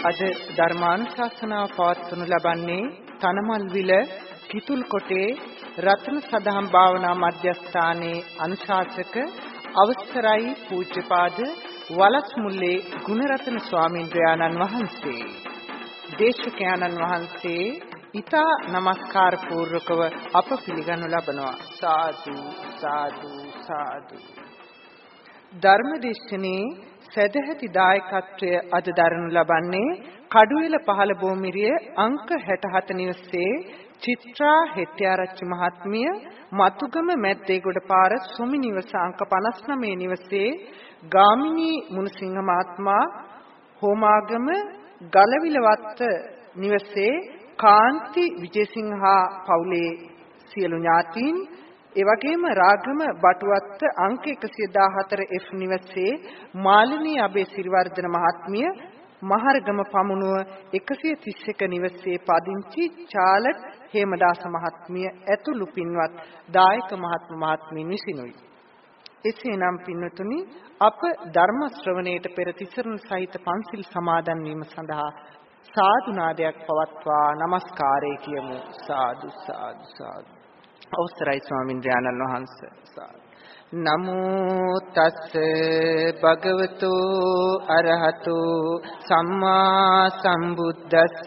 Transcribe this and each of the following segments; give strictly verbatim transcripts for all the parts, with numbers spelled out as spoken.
අද ධර්මානුශාසනාව පවත්වනු ලබන්නේ තනමල්විල කිතුල්කොටේ රත්න සදහම් භාවනා මධ්‍යස්ථානයේ අනුශාසක අවසරයි පූජ්‍යපාද වලස්මුල්ලේ ගුණරත්න ස්වාමීන් වහන්සේ. දේශකයන්න් වහන්සේ ඊතා නමස්කාර පූර්වකව අප පිළිගනු ලබනවා. සාදු සාදු සාදු. ධර්මදේශනේ සදැහැති දායකත්වය අද දරනු ලබන්නේ කඩුවෙල පහළ භූමිරිය අංක හැටහත නිවසේ චිත්‍රා හෙට්ටිආරච්චි මහත්මිය, මතුගම මැද්දේගොඩ පාර සුමි නිවස අංක පනස් නවය නිවසේ ගාමිණී මුණසිංහ මහත්මයා, හෝමාගම ගලවිලවත්ත නිවසේ කාන්ති විජේසිංහ පවුලේ සියලු ඥාතීන්, ඒ වගේම රාගම බටුවත්ත අංක එකසිය දාහතර එෆ් නිවසේ මාලිනී අබේසිරිවර්ධන මහත්මිය, මහරගම පමුණුව එකසිය තිස් එක නිවසේ පදිංචි චාලට් හේමදාස මහත්මිය ඇතුළු පින්වත් දායක මහත්ම මහත්මීන් විසිනුයි. එසේනම් පින්වතුනි, අප ධර්ම ශ්‍රවණයට පෙර තිසරණ සහිත පන්සිල් සමාදන් වීම සඳහා සාදු නාදයක් පවත්වා නමස්කාරය කියමු. සාදු සාදු සාදු. අවසරයි ස්වාමින්ද්‍රයන්න් වහන්සේ. නමෝ තස් භගවතු අරහතු සම්මා සම්බුද්දස්ස.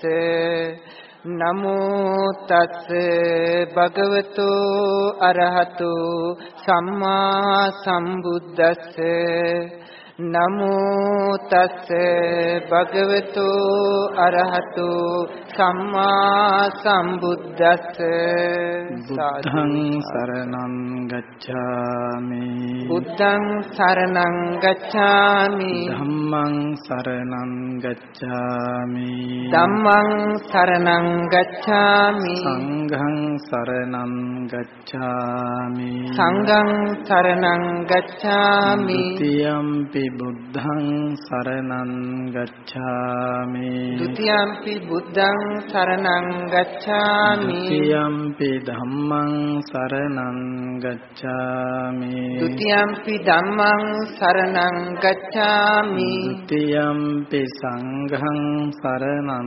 නමෝ තස් භගවතු අරහතු සම්මා සම්බුද්දස්ස. නමෝ තස් භගවතු අරහතු සම්මා සම්බුද්දස්ස. බුද්ධං සරණං ගච්ඡාමි. බුද්ධං සරණං ගච්ඡාමි. ධම්මං සරණං ගච්ඡාමි. ධම්මං සරණං ගච්ඡාමි. සංඝං සරණං ගච්ඡාමි. සංඝං සරණං ගච්ඡාමි. ဒ ුතියම්පි බුද්ධං සරණං ගච්ඡාමි. ဒ ුතියම්පි බුද්ධං සරණං ගච්ඡාමි. ဒ ුතියම්පි ධම්මං සරණං ගච්ඡාමි. ဒ ුතියම්පි ධම්මං සරණං ගච්ඡාමි. ဒ ුතියම්පි සංඝං සරණං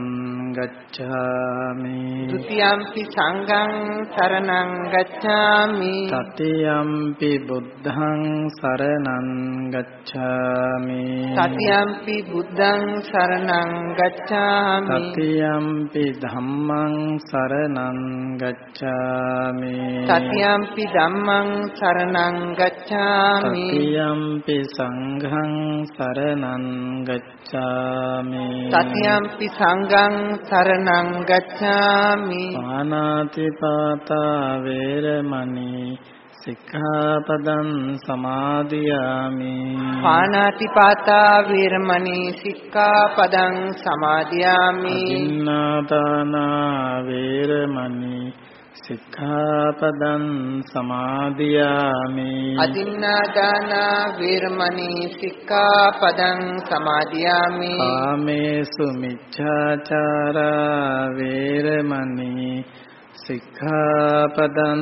ගච්ඡාමි. ဒ ුතියම්පි සංඝං සරණං ගච්ඡාමි. තතියම්පි බුද්ධං සරණං ගච්ඡාමි. තතියම්පි බුද්ධං සරණං ගච්ඡාමි. තතියම්පි ධම්මං සරණං ගච්ඡාමි. තතියම්පි ධම්මං සරණං ගච්ඡාමි. තතියම්පි සංඝං සරණං ගච්ඡාමි. තතියම්පි සංඝං සරණං ගච්ඡාමි. පාණාති පාතා වේරමණී සික්ඛාපදං සමාදියාමි. පාණාති පාතා වේරමණී සික්ඛාපදං සමාදියාමි. අදින්නාදානා වේරමණී සික්ඛාපදං සමාදියාමි. අදින්නාදානා වේරමණී සික්ඛාපදං සමාදියාමි. කාමේසු මිච්ඡාචාරා වේරමණී සික්ඛාපදං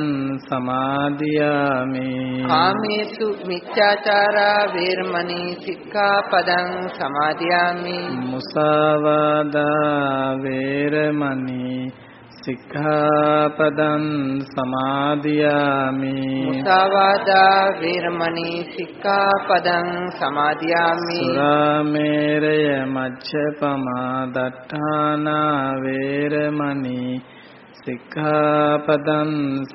සමාදියාමි. කාමේසු මිච්ඡාචාරා වේරමණී සික්ඛාපදං සමාදියාමි. මුසාවාදා වේරමණී සික්ඛාපදං සමාදියාමි. මුසාවාදා වේරමණී සික්ඛාපදං සමාදියාමි. සුරාමේරය මච්ඡපමා දට්ඨානා වේරමණී සික්ඛාපදං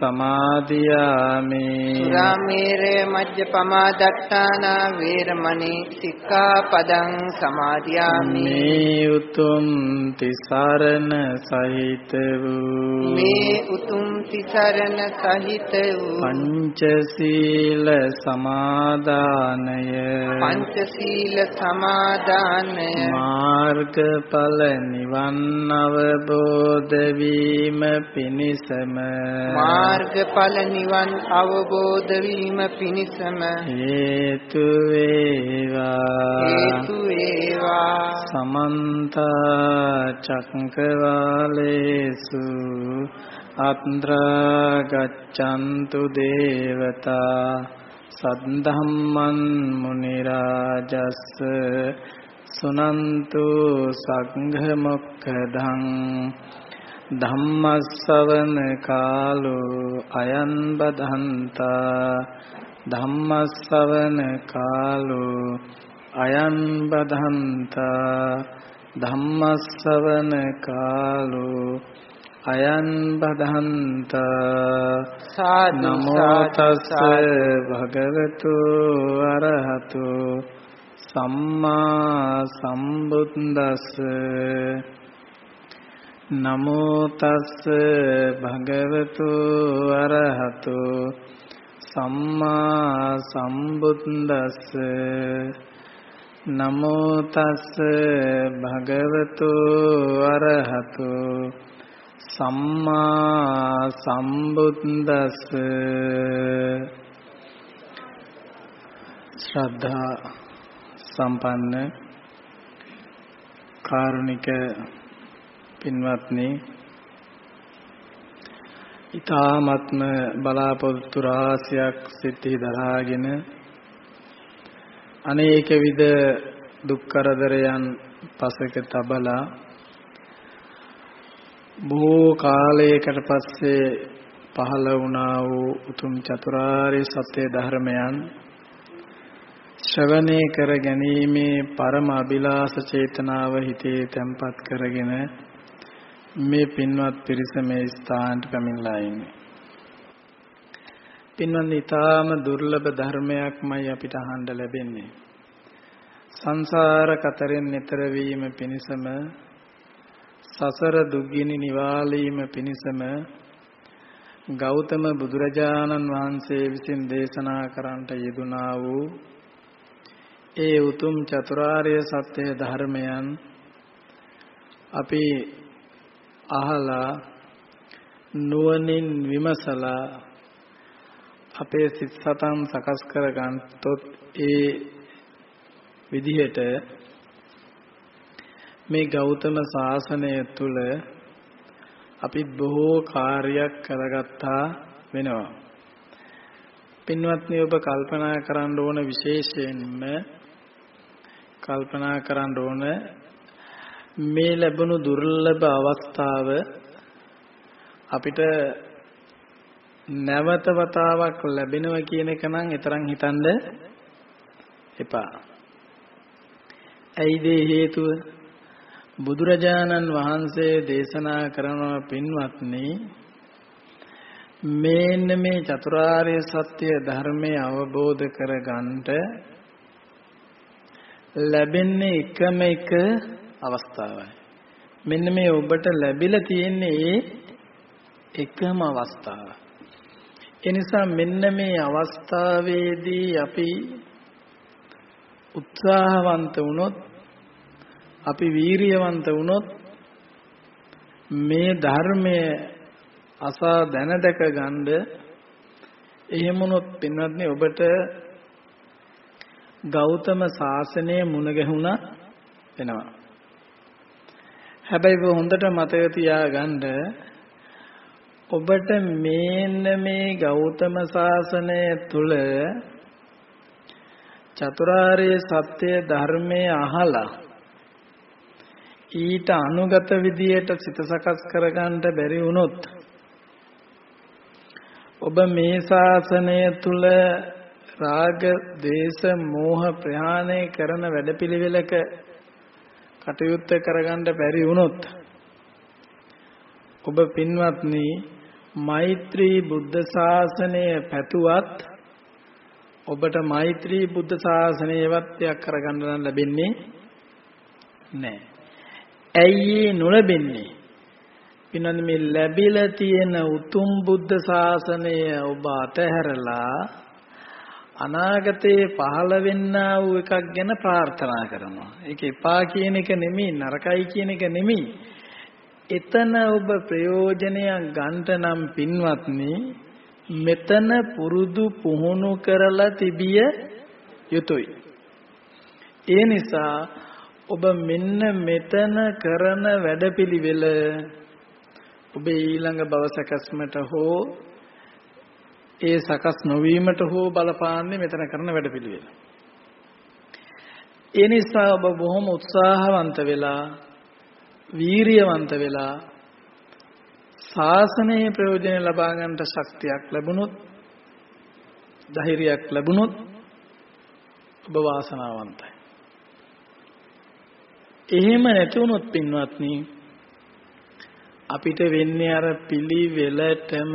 සමාදියාමි. සුරාමේරය මජ්ජපමා දට්ඨානා වේරමණී සික්ඛාපදං සමාදියාමි. මේ උතුම් තිසරණ සහිත වූ මේ උතුම් තිසරණ සහිත වූ පංචශීල සමාදානය පංචශීල සමාදානය මාර්ගඵල නිවන් අවබෝධ වීම පිණිසම මාර්ගඵල නිවන් අවබෝධ වීම පිණිසම හේතු වේවා. හේතු වේවා. සමන්ත චක්කවාලේසු අත්‍රා ගච්ඡන්තු දේවතා සද්ධම්මන් මුනි රාජස්ස සුනන්තු සංඝ මොක්ඛදං ධම්මස්සවන කාලෝ අයං බදන්තා ධම්මස්සවන කාලෝ අයං බදන්තා ධම්මස්සවන කාලෝ අයං බදන්තා නමෝ තස්ස භගවතු අරහතු සම්මා සම්බුද්දස්ස නමෝ තස්ස භගවතු අරහතු සම්මා සම්බුද්දස්ස නමෝ තස්ස භගවතු අරහතු සම්මා සම්බුද්දස්ස. ශ්‍රද්ධා සම්පන්න කාරුණික පින්වත්නි, ඊ타ත්ම බලාපොරොත්තු රාශියක් සිටී දරාගෙන අනේක විද දුක් කරදරයන් පසක තබලා බොහෝ කාලයකට පස්සේ පහළ වුණා වූ උතුම් චතුරාර්ය සත්‍ය ධර්මයන් ශ්‍රවණය කර ගැනීමේ පරම අභිලාෂ චේතනාව හිතේ තැන්පත් කරගෙන මේ පින්වත් පිරිස මේ ස්ථානට පැමිණලා ඉන්නේ. පින්වත්නි, ඊටාම දුර්ලභ ධර්මයක්මයි අපිට අහන්න ලැබෙන්නේ. සංසාර කතරෙන් එතර වීම පිණිසම, සසර දුක්ගිනි නිවාලීම පිණිසම ගෞතම බුදුරජාණන් වහන්සේ විසින් දේශනා කරන්නට යෙදුනා වූ ඒ උතුම් චතුරාර්ය සත්‍ය ධර්මයන් අපි අහලා නුවණින් විමසලා අපේ සිත් සතන් සකස් කර ගන්නතොත් ඒ විදිහට මේ ගෞතම ශාසනය තුල අපි බොහෝ කාර්යයක් කරගත්තා වෙනවා. පින්වත්නි, ඔබ කල්පනා කරන්න ඕන, විශේෂයෙන්ම කල්පනා කරන්න ඕන මේ ලැබුණු දුර්ලභ අවස්ථාව අපිට නැවත වතාවක් ලැබෙනවා කියන එක නම් ඊතරම් හිතන්න එපා. ඇයිද හේතුව? බුදුරජාණන් වහන්සේ දේශනා කරන පින්වත්නි, මේන්න මේ චතුරාර්ය සත්‍ය ධර්මය අවබෝධ කරගන්නට ලැබෙන්නේ එකම එක අවස්ථාවයි. මෙන්න මේ ඔබට ලැබිලා තියෙන්නේ එකම අවස්ථාව. ඒ නිසා මෙන්න මේ අවස්ථාවේදී අපි උත්සාහවන්ත වුණොත්, අපි වීරියවන්ත වුණොත් මේ ධර්මය අසා දැන දැක ගන්න, එහෙම වුණොත් පින්වත්නි ඔබට ගෞතම ශාසනය මුණ ගැහුණා වෙනවා. හැබැයි ඔබ හොඳට මතක තියාගන්න, ඔබට මේන්න මේ ගෞතම ශාසනය තුල චතුරාර්ය සත්‍ය ධර්මය අහලා ඊට අනුගත විදියට සිත සකස් කරගන්න බැරි වුණොත්, ඔබ මේ ශාසනය තුල රාග, දේශ, මෝහ ප්‍රහාණය කරන වැඩපිළිවෙලක කටයුත්ත කරගන්න බැරි වුණොත්, ඔබ පින්වත්නි මෛත්‍රී බුද්ධ ශාසනය පැතුවත් ඔබට මෛත්‍රී බුද්ධ ශාසනයවත් යක් කරගන්න නම් ලැබෙන්නේ නැහැ. ඇයි නොලැබෙන්නේ? පින්වත්නි, මේ ලැබිලා තියෙන උතුම් බුද්ධ ශාසනය ඔබ අතහැරලා අනාගතේ පහළ වෙන්නා වූ එකක් ගැන ප්‍රාර්ථනා කරනවා. ඒක එපා කියන එක නෙමෙයි, නරකයි කියන එක නෙමෙයි. එතන ඔබ ප්‍රයෝජනයක් ගන්නට නම් පින්වත්නි, මෙතන පුරුදු පුහුණු කරලා තිබිය යුතුයි. ඒ නිසා ඔබ මෙන්න මෙතන කරන වැඩපිළිවෙල ඔබ ඊළඟ භව සකස්මට හෝ ඒ සකස් නොවීමට හෝ බලපාන්නේ මෙතන කරන වැඩපිළිවෙල. ඒ නිසා ඔබ බොහොම උත්සාහවන්ත වෙලා වීරියවන්ත වෙලා ශාසනයේ ප්‍රයෝජන ලබා ගන්නට ශක්තියක් ලැබුණොත් ධෛර්යයක් ලැබුණොත් ඔබ වාසනාවන්තයි. එහෙම නැති වුණොත් පින්වත්නි අපිට වෙන්නේ අර පිළිවෙලටම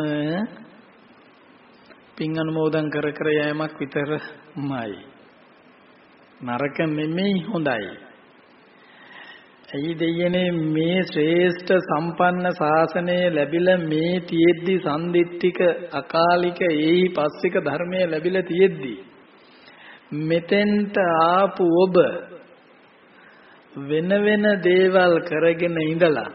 පින් අනුමෝදන් කර කර යෑමක් විතරමයි. නරක නෙමෙයි හොඳයි. ඇයි දෙයනේ මේ ශ්‍රේෂ්ඨ සම්පන්න ශාසනය ලැබිලා මේ තියෙද්දි සම්දිත්තික අකාලික ඒහි පස්සික ධර්මය ලැබිලා තියෙද්දි මෙතෙන්ට ආපු ඔබ වෙන වෙන දේවල් කරගෙන ඉඳලා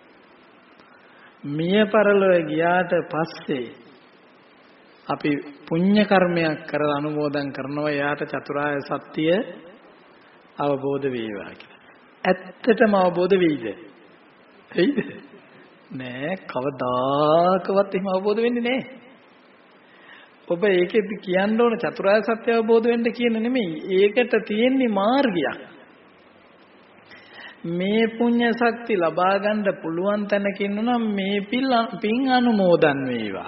මිය පරලොව ගියාට පස්සේ අපි පුණ්‍ය කර්මයක් කරලා අනුමෝදන් කරනවා එයාට චතුරාර්ය සත්‍ය අවබෝධ වේවා කියලා. ඇත්තටම අවබෝධ වෙයිද? වෙයිද? නෑ කවදාකවත් එහෙම අවබෝධ වෙන්නේ නෑ. ඔබ ඒකෙදි කියන්න ඕන චතුරාර්ය සත්‍ය අවබෝධ වෙන්න කියන නෙමෙයි. ඒකට තියෙන්නේ මාර්ගයක්. මේ පුණ්‍ය ශක්ති ලබා ගන්න පුළුවන් තැනක ඉන්නවා මේ පින් අනුමෝදන් වේවා.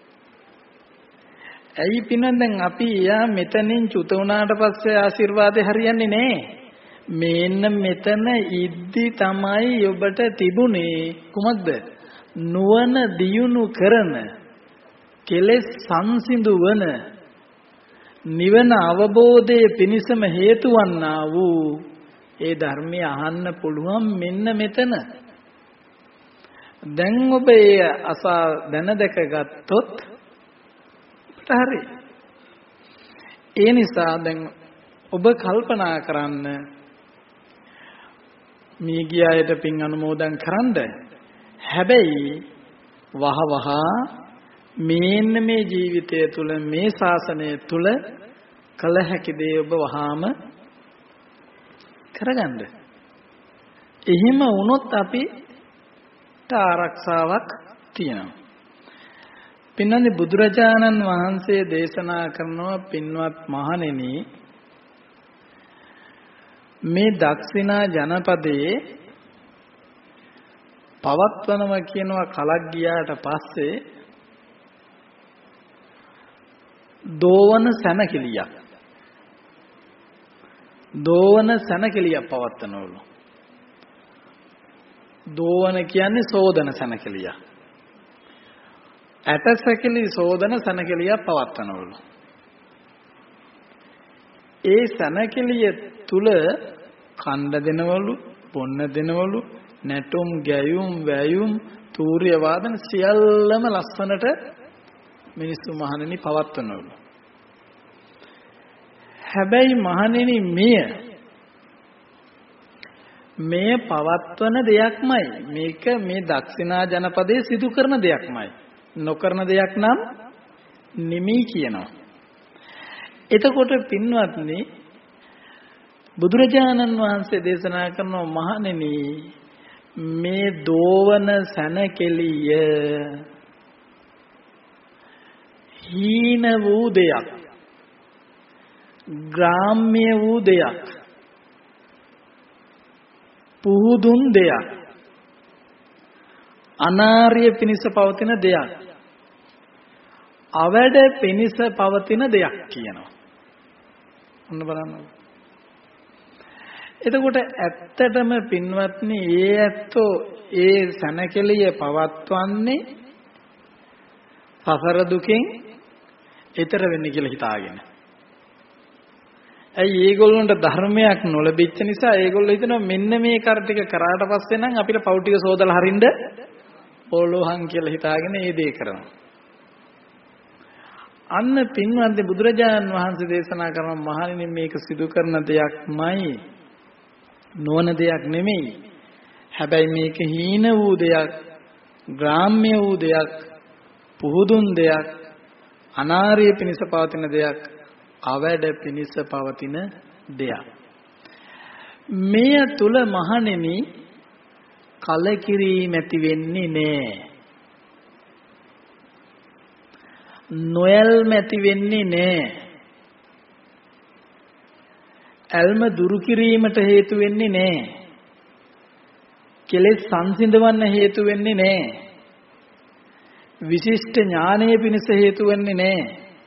ඇයි පින්න දැන් අපි යා මෙතනින් චුත වුණාට පස්සේ ආශිර්වාදේ හරියන්නේ නැහැ. මේන්න මෙතන ඉද්දි තමයි ඔබට තිබුණේ කුමක්ද? නුවණ දියුණු කරන කෙලෙස් සංසිඳුවන නිවන අවබෝධයේ පිණසම හේතු වන්නා වූ ඒ ධර්මය අහන්න පුළුවන් මෙන්න මෙතන. දැන් ඔබ ඒ අසා දැන දැක ගත්තොත් හරි. ඒ නිසා දැන් ඔබ කල්පනා කරන්න මේ ගිය අයට පින් අනුමෝදන් කරන්න. හැබැයි වහ වහ මේන්න මේ ජීවිතය තුළ මේ ශාසනය තුළ කළ හැකි දේ ඔබ වහාම කරගන්න. එහෙම වුණොත් අපිට ආරක්ෂාවක් තියෙනවා. පින්නනි බුදුරජාණන් වහන්සේ දේශනා කරනවා පින්වත් මහණෙනි මේ දක්ෂිනා ජනපදයේ පවත්වනවා කියනවා කලක් ගියාට පස්සේ දෝවන සැනකෙලියක් දෝවන සැනකෙලියක් පවත්වනවලු. දෝවන කියන්නේ සෝදන සැනකෙලියක්. ඇටසැකිලි සෝදන සැනකෙලියක් පවත්වනවලු. ඒ සැනකෙලිය තුල කණ්ඩ දෙනවලු, බොන්න දෙනවලු, නැටුම්, ගැයුම්, වැයුම්, තූර්ය වාදන සියල්ලම ලස්සනට මිනිස්සු මහණෙනි පවත්වනවලු. හැබැයි මහණෙනි මෙය මේ පවත්වන දෙයක්මයි. මේක මේ දක්ෂිනා ජනපදයේ සිදු කරන දෙයක්මයි. නොකරන දෙයක් නම් නෙමෙයි කියනවා. එතකොට පින්වත්නි බුදුරජාණන් වහන්සේ දේශනා කරන මහණෙනි මේ දෝවන සැනකෙලිය හීන වූ දෙයක්, ග්‍රාම්‍ය වූ දෙයක්, පුහුදුන් දෙයක්, අනාර්ය පිනිස පවතින දෙයක්, අවැඩ පිනිස පවතින දෙයක් කියනවා. ඔන්න බලන්න. එතකොට ඇත්තටම පින්වත්නි ඒ ඇත්තෝ ඒ සැනකෙලිය පවත්වන්නේ සසර දුකෙන් ඈතර වෙන්න කියලා හිතාගෙන. ඇයි ඒගොල්ලන්ට ධර්මයක් නොලැබිච්ච නිසා ඒගොල්ලෝ හිතනවා මෙන්න මේ කර ටික කරාට පස්සේ නම් අපිට පව් ටික සෝදලා හරින්න ඕලෝහන් කියලා හිතාගෙන ඒ දේ කරනවා. අන්න පින්වත්නි බුදුරජාණන් වහන්සේ දේශනා කරන මහණෙනි මේක සිදු කරන දෙයක්මයි, නොවන දෙයක් නෙමෙයි. හැබැයි මේක හීන වූ දෙයක්, ග්‍රාම්‍ය වූ දෙයක්, පුහුදුන් දෙයක්, අනාර්ය පිනිස පවතින දෙයක්, අවැඩ පිනිස පවතින දෙයක්. මෙය තුල මහණෙනි කලකිරීම ඇති වෙන්නේ නැහැ. නොයල්ම ඇති වෙන්නේ නැහැ. ඇල්ම දුරු කිරීමට හේතු වෙන්නේ නැහැ. කෙලෙස් සංසිඳවන්න හේතු වෙන්නේ නැහැ. විශිෂ්ට ඥානයේ පිණිස හේතු වෙන්නේ නැහැ.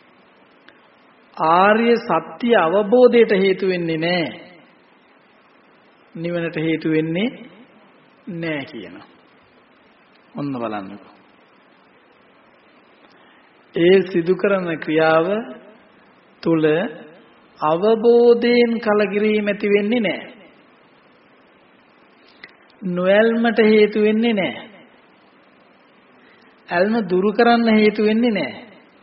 ආර්ය සත්‍ය අවබෝධයට හේතු වෙන්නේ නැහැ. නිවනට හේතු වෙන්නේ නැහැ කියනවා. ඔන්න බලන්නකෝ. ඒ සිදු කරන ක්‍රියාව තුල අවබෝධයෙන් කලකිරීම ඇති වෙන්නේ නැහැ. නොයල්මට හේතු වෙන්නේ නැහැ. ඇල්ම දුරු කරන්න හේතු වෙන්නේ නැහැ.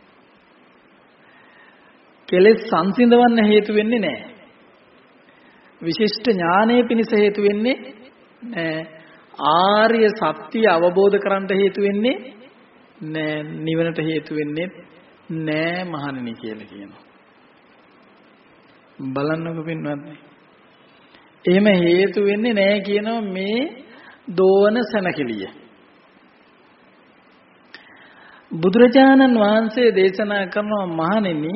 කෙලෙස් සංසිඳවන්න හේතු වෙන්නේ නැහැ. විශිෂ්ට ඥානයේ පිණිස හේතු වෙන්නේ නැහැ. ආර්ය සත්‍ය අවබෝධ කරගන්න හේතු වෙන්නේ නැහැ. නිවනට හේතු වෙන්නේ නැහැ මහණෙනි කියලා කියනවා. බලන්නකෝ පින්වත්නි. එහෙම හේතු වෙන්නේ නැහැ කියනවා මේ දෝවන සනකෙලිය. බුදුරජාණන් වහන්සේ දේශනා කරනවා මහණෙනි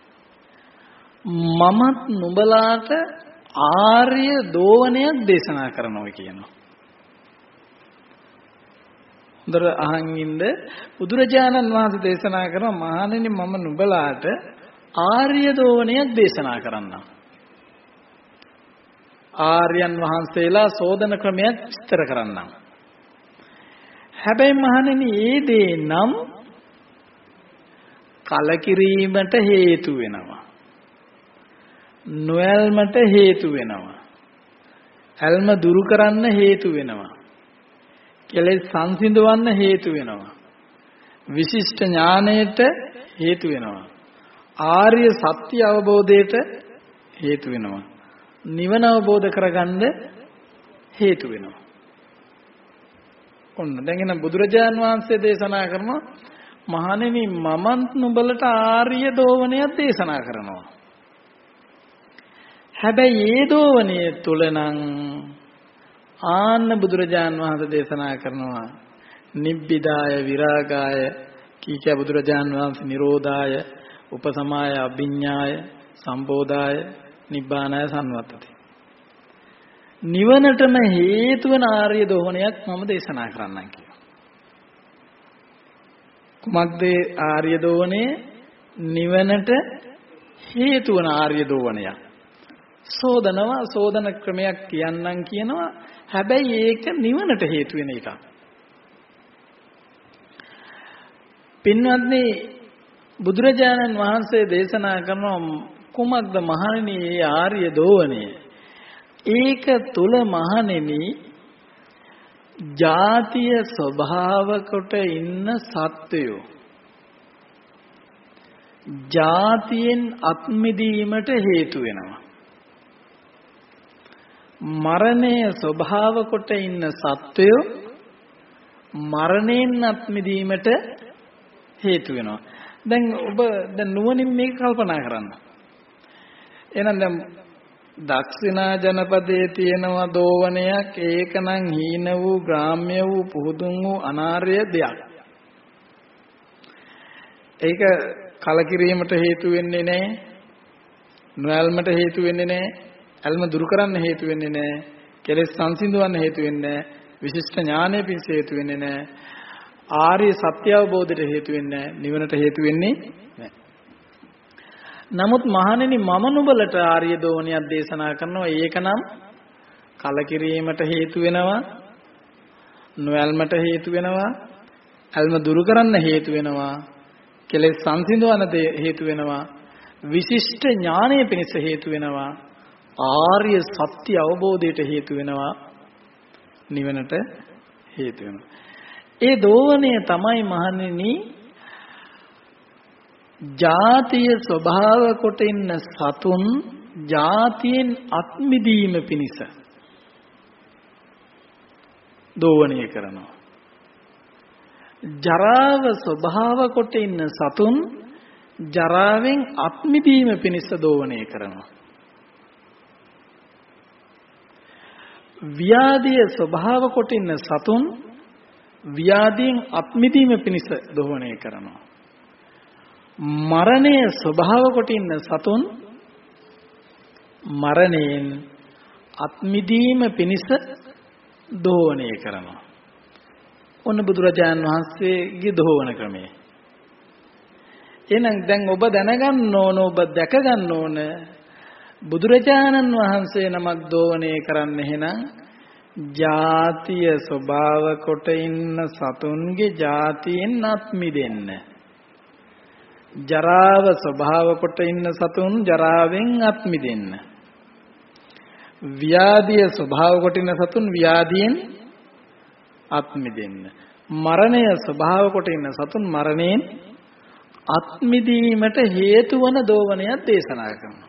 මමත් නුඹලාට ආර්ය දෝවනයක් දේශනා කරනවා කියනවා. හොඳට අහන් ඉන්න බුදුරජාණන් වහන්සේ දේශනා කරනවා මහණෙනි මම නුඹලාට ආර්ය දෝවනයක් දේශනා කරන්නම්. ආර්යයන් වහන්සේලා සෝදන ක්‍රමයක් විස්තර කරන්නම්. හැබැයි මහණෙනි ඒ දේ නම් කලකිරීමට හේතු වෙනවා. නොයල්මට හේතු වෙනවා. ඇල්ම දුරු කරන්න හේතු වෙනවා. කෙලෙස් සංසිඳවන්න හේතු වෙනවා. විශිෂ්ට ඥානයට හේතු වෙනවා. ආර්ය සත්‍ය අවබෝධයට හේතු වෙනවා. නිවන අවබෝධ කරගන්න හේතු වෙනවා. ඔන්න දැන් එන බුදුරජාන් වහන්සේ දේශනා කරනවා මහණෙනි මමත් නුඹලට ආර්ය දෝවනයක් දේශනා කරනවා. හැබැයි ඒ දෝවනයේ තුල නම් ආන්න බුදුරජාන් වහන්සේ දේශනා කරනවා නිබ්බිදාය විරාගාය කීක බුදුරජාන් වහන්සේ නිරෝධාය උපසමාය අභිඥාය සම්බෝධාය නිබ්බානාය සංවත්තති. නිවනටම හේතු වන ආර්ය දෝවනයක් මම දේශනා කරන්නම් කියලා. කුමක්ද ආර්ය දෝවනේ? නිවනට හේතු වන ආර්ය දෝවනයක්. සෝදනවා සෝදන ක්‍රමයක් කියන්නම් කියනවා. හැබැයි ඒක නිවනට හේතු වෙන එකක්. පින්වත්නි බුදුරජාණන් වහන්සේ දේශනා කරනවා කුමක්ද මහණෙනි මේ ආර්ය දෝවනය? ඒක තුල මහණෙනි ජාතිය ස්වභාව කොට ඉන්න සත්වයෝ ජාතියෙන් අත්මිදීමට හේතු වෙනවා. මරණය ස්වභාව කොට ඉන්න සත්වයෝ මරණයෙන් අත්මිදීමට හේතු වෙනවා. දැන් ඔබ දැන් නුවණින් මේක කල්පනා කරන්න. එහෙනම් දැන් දක්ෂිනා ජනපදයේ තියෙනවා දෝවනයක්. ඒකනම් හීන වූ ග්‍රාම්‍ය වූ පුහුදුන් වූ අනාර්ය දෙයක්. ඒක කලකිරීමට හේතු වෙන්නේ නැහැ. නොයල්මට හේතු වෙන්නේ නැහැ. ඇල්ම දුරු කරන්න හේතු වෙන්නේ නැහැ. කෙලෙස් සංසිඳවන්න හේතු වෙන්නේ නැහැ. විශිෂ්ට ඥානය පිණිස හේතු වෙන්නේ නැහැ. ආර්ය සත්‍ය අවබෝධයට හේතු වෙන්නේ නැහැ. නිවනට හේතු වෙන්නේ නැහැ. නමුත් මහණෙනි මම නුඹලට ආර්ය දෝවනයක් දේශනා කරනවා. ඒකනම් කලකිරීමට හේතු වෙනවා. නොයල්මට හේතු වෙනවා. ඇල්ම දුරු කරන්න හේතු වෙනවා. කෙලෙස් සංසිඳවන්න හේතු වෙනවා. විශිෂ්ට ඥානය පිණිස හේතු වෙනවා. ආර්ය සත්‍ය අවබෝධයට හේතු වෙනවා. නිවනට හේතු වෙනවා. ඒ දෝවනය තමයි මහණෙනි ජාතිය ස්වභාව කොට ඉන්න සතුන් ජාතියෙන් අත්මිදීම පිණිස දෝවනය කරනවා. ජරාව ස්වභාව කොට ඉන්න සතුන් ජරාවෙන් අත්මිදීම පිණිස දෝවනය කරනවා. ව්‍යාධිය ස්වභාව කොට ඉන්න සතුන් ව්‍යාධියෙන් අත්මිදීම පිණිස දෝවනය කරනවා. මරණය ස්වභාව කොට ඉන්න සතුන් මරණයෙන් අත්මිදීම පිණිස දෝවණය කරනවා. ඔන්න බුදුරජාණන් වහන්සේගේ දෝවන ක්‍රමය. එහෙනම් දැන් ඔබ දැනගන්න ඕන, ඔබ දැක ගන්න ඕන බුදුරජාණන් වහන්සේ නමක් දෝවණය කරන්න එහෙනම් ජාතිය ස්වභාව කොට ඉන්න සතුන්ගේ ජාතියෙන් අත් මිදෙන්න. ජරාව ස්වභාව කොට ඉන්න සතුන් ජරාවෙන් අත් මිදෙන්න. ව්‍යාධිය ස්වභාව කොට ඉන්න සතුන් ව්‍යාධියෙන් අත් මිදෙන්න. මරණය ස්වභාව කොට ඉන්න සතුන් මරණයෙන් අත් මිදීමට හේතු වන දෝවනයක් දේශනා කරනවා.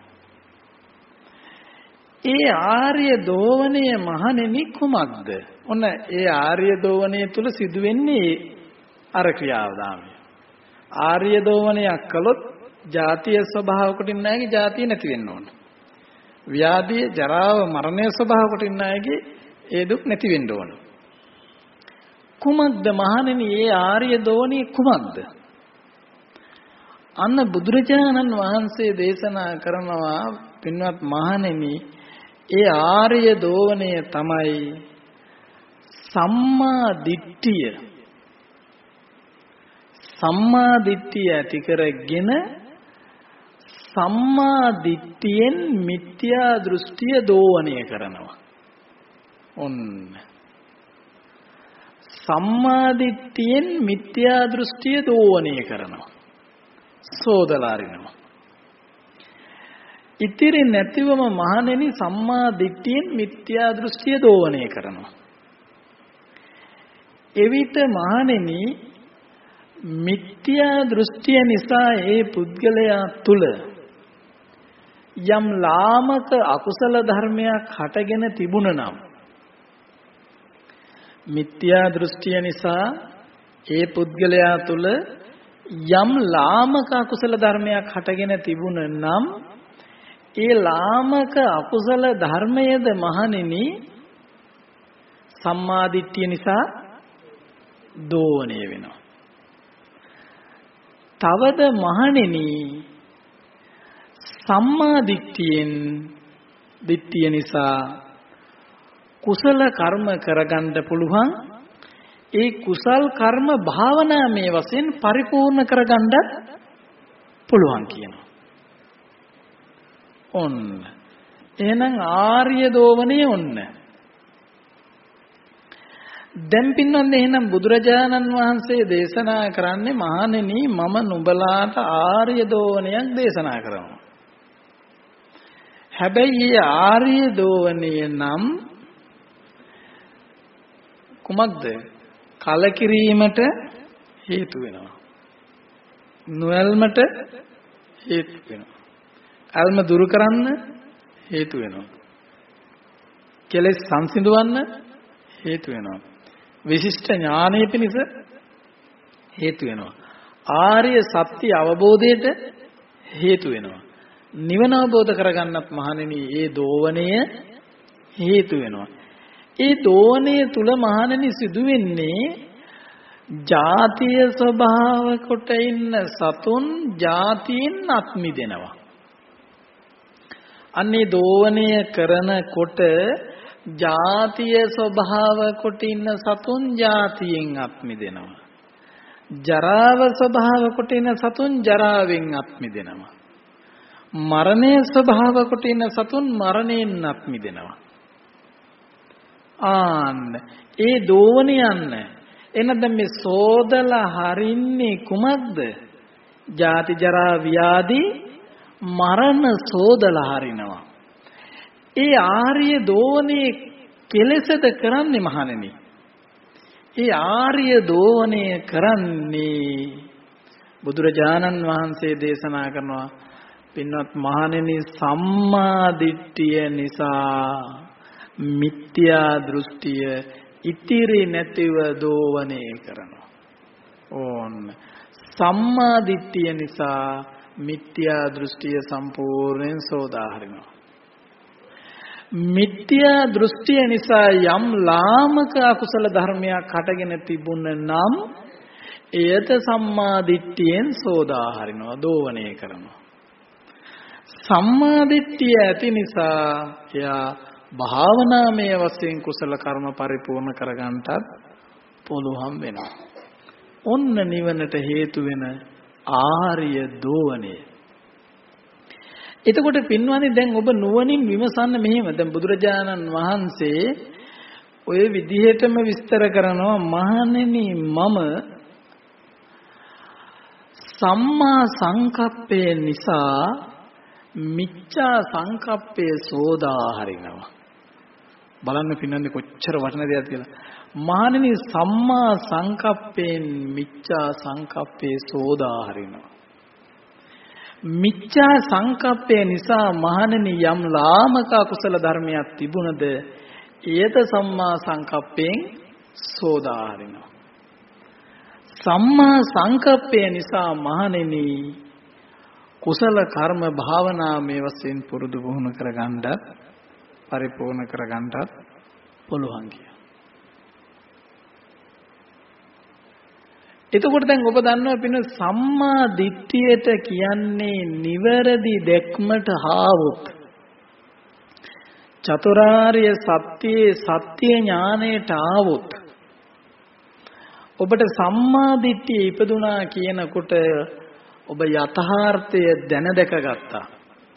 ඒ ආර්ය දෝවනය මහණෙනි කුමක්ද? ඔන්න ඒ ආර්ය දෝවනය තුල සිදුවෙන්නේ අර ක්‍රියාවදාමය. ආර්ය දෝවනයක් කළොත් ජාතිය ස්වභාව කොට ඉන්න අයගේ ජාතිය නැති වෙන්න ඕන. ව්‍යාධිය, ජරාව, මරණය ස්වභාව කොට ඉන්න අයගේ ඒ දුක් නැති වෙන්න ඕන. කුමක්ද මහණෙනි ඒ ආර්ය දෝවනය කුමක්ද? අන්න බුදුරජාණන් වහන්සේ දේශනා කරනවා පින්වත් මහණෙනි ඒ ආර්ය දෝවනය තමයි සම්මා දිට්ඨිය. සම්මා දිට්ඨිය ඇති කරගෙන සම්මා දිට්ඨියෙන් මිත්‍යා දෘෂ්ටිය දෝවණය කරනවා. ඔන්න සම්මා දිට්ඨියෙන් මිත්‍යා දෘෂ්ටිය දෝවණය කරනවා. සෝදලා අරිනවා. ඉතිරි නැතිවම මහණෙනි සම්මා දිට්ඨියෙන් මිත්‍යා දෘෂ්ටිය දෝවණය කරනවා. එවිට මහණෙනි මිත්‍යා දෘෂ්ටිය නිසා ඒ පුද්ගලයා තුල යම් ලාමක අකුසල ධර්මයක් හටගෙන තිබුණනම් මිත්‍යා දෘෂ්ටිය නිසා ඒ පුද්ගලයා තුල යම් ලාමක අකුසල ධර්මයක් හටගෙන තිබුණ නම් ඒ ලාමක අකුසල ධර්මයේද මහණෙනි සම්මා දිට්ඨිය නිසා දෝවණය වෙනවා. තවද මහණෙනි සම්මා දිට්ඨියෙන් දිට්ඨිය නිසා කුසල කර්ම කරගන්න පුළුවන්. ඒ කුසල් කර්ම භාවනාමය වශයෙන් පරිපූර්ණ කරගන්නත් පුළුවන් කියනවා. ඔන්න එහෙනම් ආර්ය දෝවණය ඔන්න. දැන් පින්නන්නේ එහෙනම් බුදුරජාණන් වහන්සේ දේශනා කරන්නේ මහණෙනි මම නුඹලාට ආර්ය දෝවණයක් දේශනා කරනවා. හැබැයි මේ ආර්ය දෝවණය නම් කුමක්ද? කලකිරීමට හේතු වෙනවා. නොයල්මට හේතු වෙනවා. අල්ම දුරු කරන්න හේතු වෙනවා. කෙලෙස් සංසිඳවන්න හේතු වෙනවා. විශිෂ්ට ඥානය පිණිස හේතු වෙනවා. ආර්ය සත්‍ය අවබෝධයට හේතු වෙනවා. නිවන අවබෝධ කරගන්නත් මහණෙනි ඒ දෝවණය හේතු වෙනවා. ඒ දෝවණය තුල මහණෙනි සිදු වෙන්නේ ජාතිය ස්වභාව කොට ඉන්න සතුන් ජාතියෙන් අත් මිදෙනවා. අන්නේ දෝවණය කරනකොට ජාතිය ස්වභාව කොට ඉන්න සතුන් ජාතියෙන් අත් මිදෙනවා. ජරාව ස්වභාව කොට ඉන්න සතුන් ජරාවෙන් අත් මිදෙනවා. මරණය ස්වභාව කොට ඉන්න සතුන් මරණයෙන් අත් මිදෙනවා. ආන්න ඒ දෝවණය යන්න එනද මේ සෝදලා හරින්නේ කුමක්ද? ජාති ජරා ව්‍යාධි මරණ සෝදලා හරිනවා. ඒ ආර්ය දෝවණේ කෙලෙසද කරන්නේ මහණෙනි. ඒ ආර්ය දෝවණය කරන්නේ බුදුරජාණන් වහන්සේ දේශනා කරනවා පින්වත් මහණෙනි සම්මා දිට්ඨිය නිසා මිත්‍යා දෘෂ්ටිය ඉතිරි නැතිව දෝවණය කරනවා. ඕන්න සම්මා දිට්ඨිය නිසා මිත්‍යා දෘෂ්ටිය සම්පූර්ණයෙන් සෝදා හරිනවා. මිත්‍යා දෘෂ්ටිය නිසා යම් ලාමක අකුසල ධර්මයක් හටගෙන තිබුණ නම් එයද සම්මා දිට්ඨියෙන් සෝදා හරිනවා, දෝවණය කරනවා. සම්මා දිට්ඨිය ඇති නිසා එයා භාවනාමය වශයෙන් කුසල කර්ම පරිපූර්ණ කරගන්නටත් පුළුවන් වෙනවා. ඔන්න නිවනට හේතු වෙන ආර්ය දෝවණය. එතකොට පින්වත්නි දැන් ඔබ නුවණින් විමසන්න මෙහෙම. දැන් බුදුරජාණන් වහන්සේ ඔය විදිහටම විස්තර කරනවා මහණෙනි මම සම්මා සංකප්පය නිසා මිච්ඡා සංකප්පය සෝදා හරිනවා. බලන්න පින්නන්නේ කොච්චර වටින දෙයක්ද කියලා. මහණෙනි සම්මා සංකප්පයෙන් මිච්ඡා සංකප්පේ සෝදා හරිනවා. මිච්ඡා සංකප්පය නිසා මහණෙනි යම් ලාමක කුසල ධර්මයක් තිබුණද එයද සම්මා සංකප්පයෙන් සෝදා හරිනවා. සම්මා සංකප්පය නිසා මහණෙනි කුසල කර්ම භාවනාමය වශයෙන් පුරුදු පුහුණු කරගන්නත් පරිපූර්ණ කරගන්නත් පුළුවන් කිය. එතකොට දැන් ඔබ දන්නවා පින සම්මා දිට්ඨියට කියන්නේ නිවැරදි දැක්මට ආවොත් චතුරාර්ය සත්‍යයේ සත්‍ය ඥාණයට ආවොත් ඔබට සම්මා දිට්ඨිය ඉපදුනා කියනකොට ඔබ යථාර්ථය දැන දැක ගත්තා.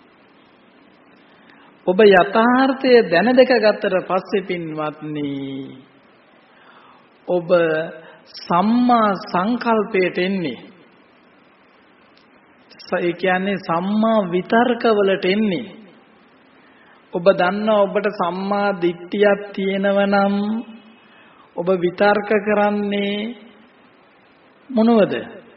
ඔබ යථාර්ථය දැන දැක ගත්තට පස්සේ පින්වත්නි ඔබ සම්මා සංකල්පයට එන්නේ. ඒ කියන්නේ සම්මා විතර්කවලට එන්නේ. ඔබ දන්නා ඔබට සම්මා දිට්ඨියක් තියෙනව නම් ඔබ විතර්ක කරන්නේ මොනවද?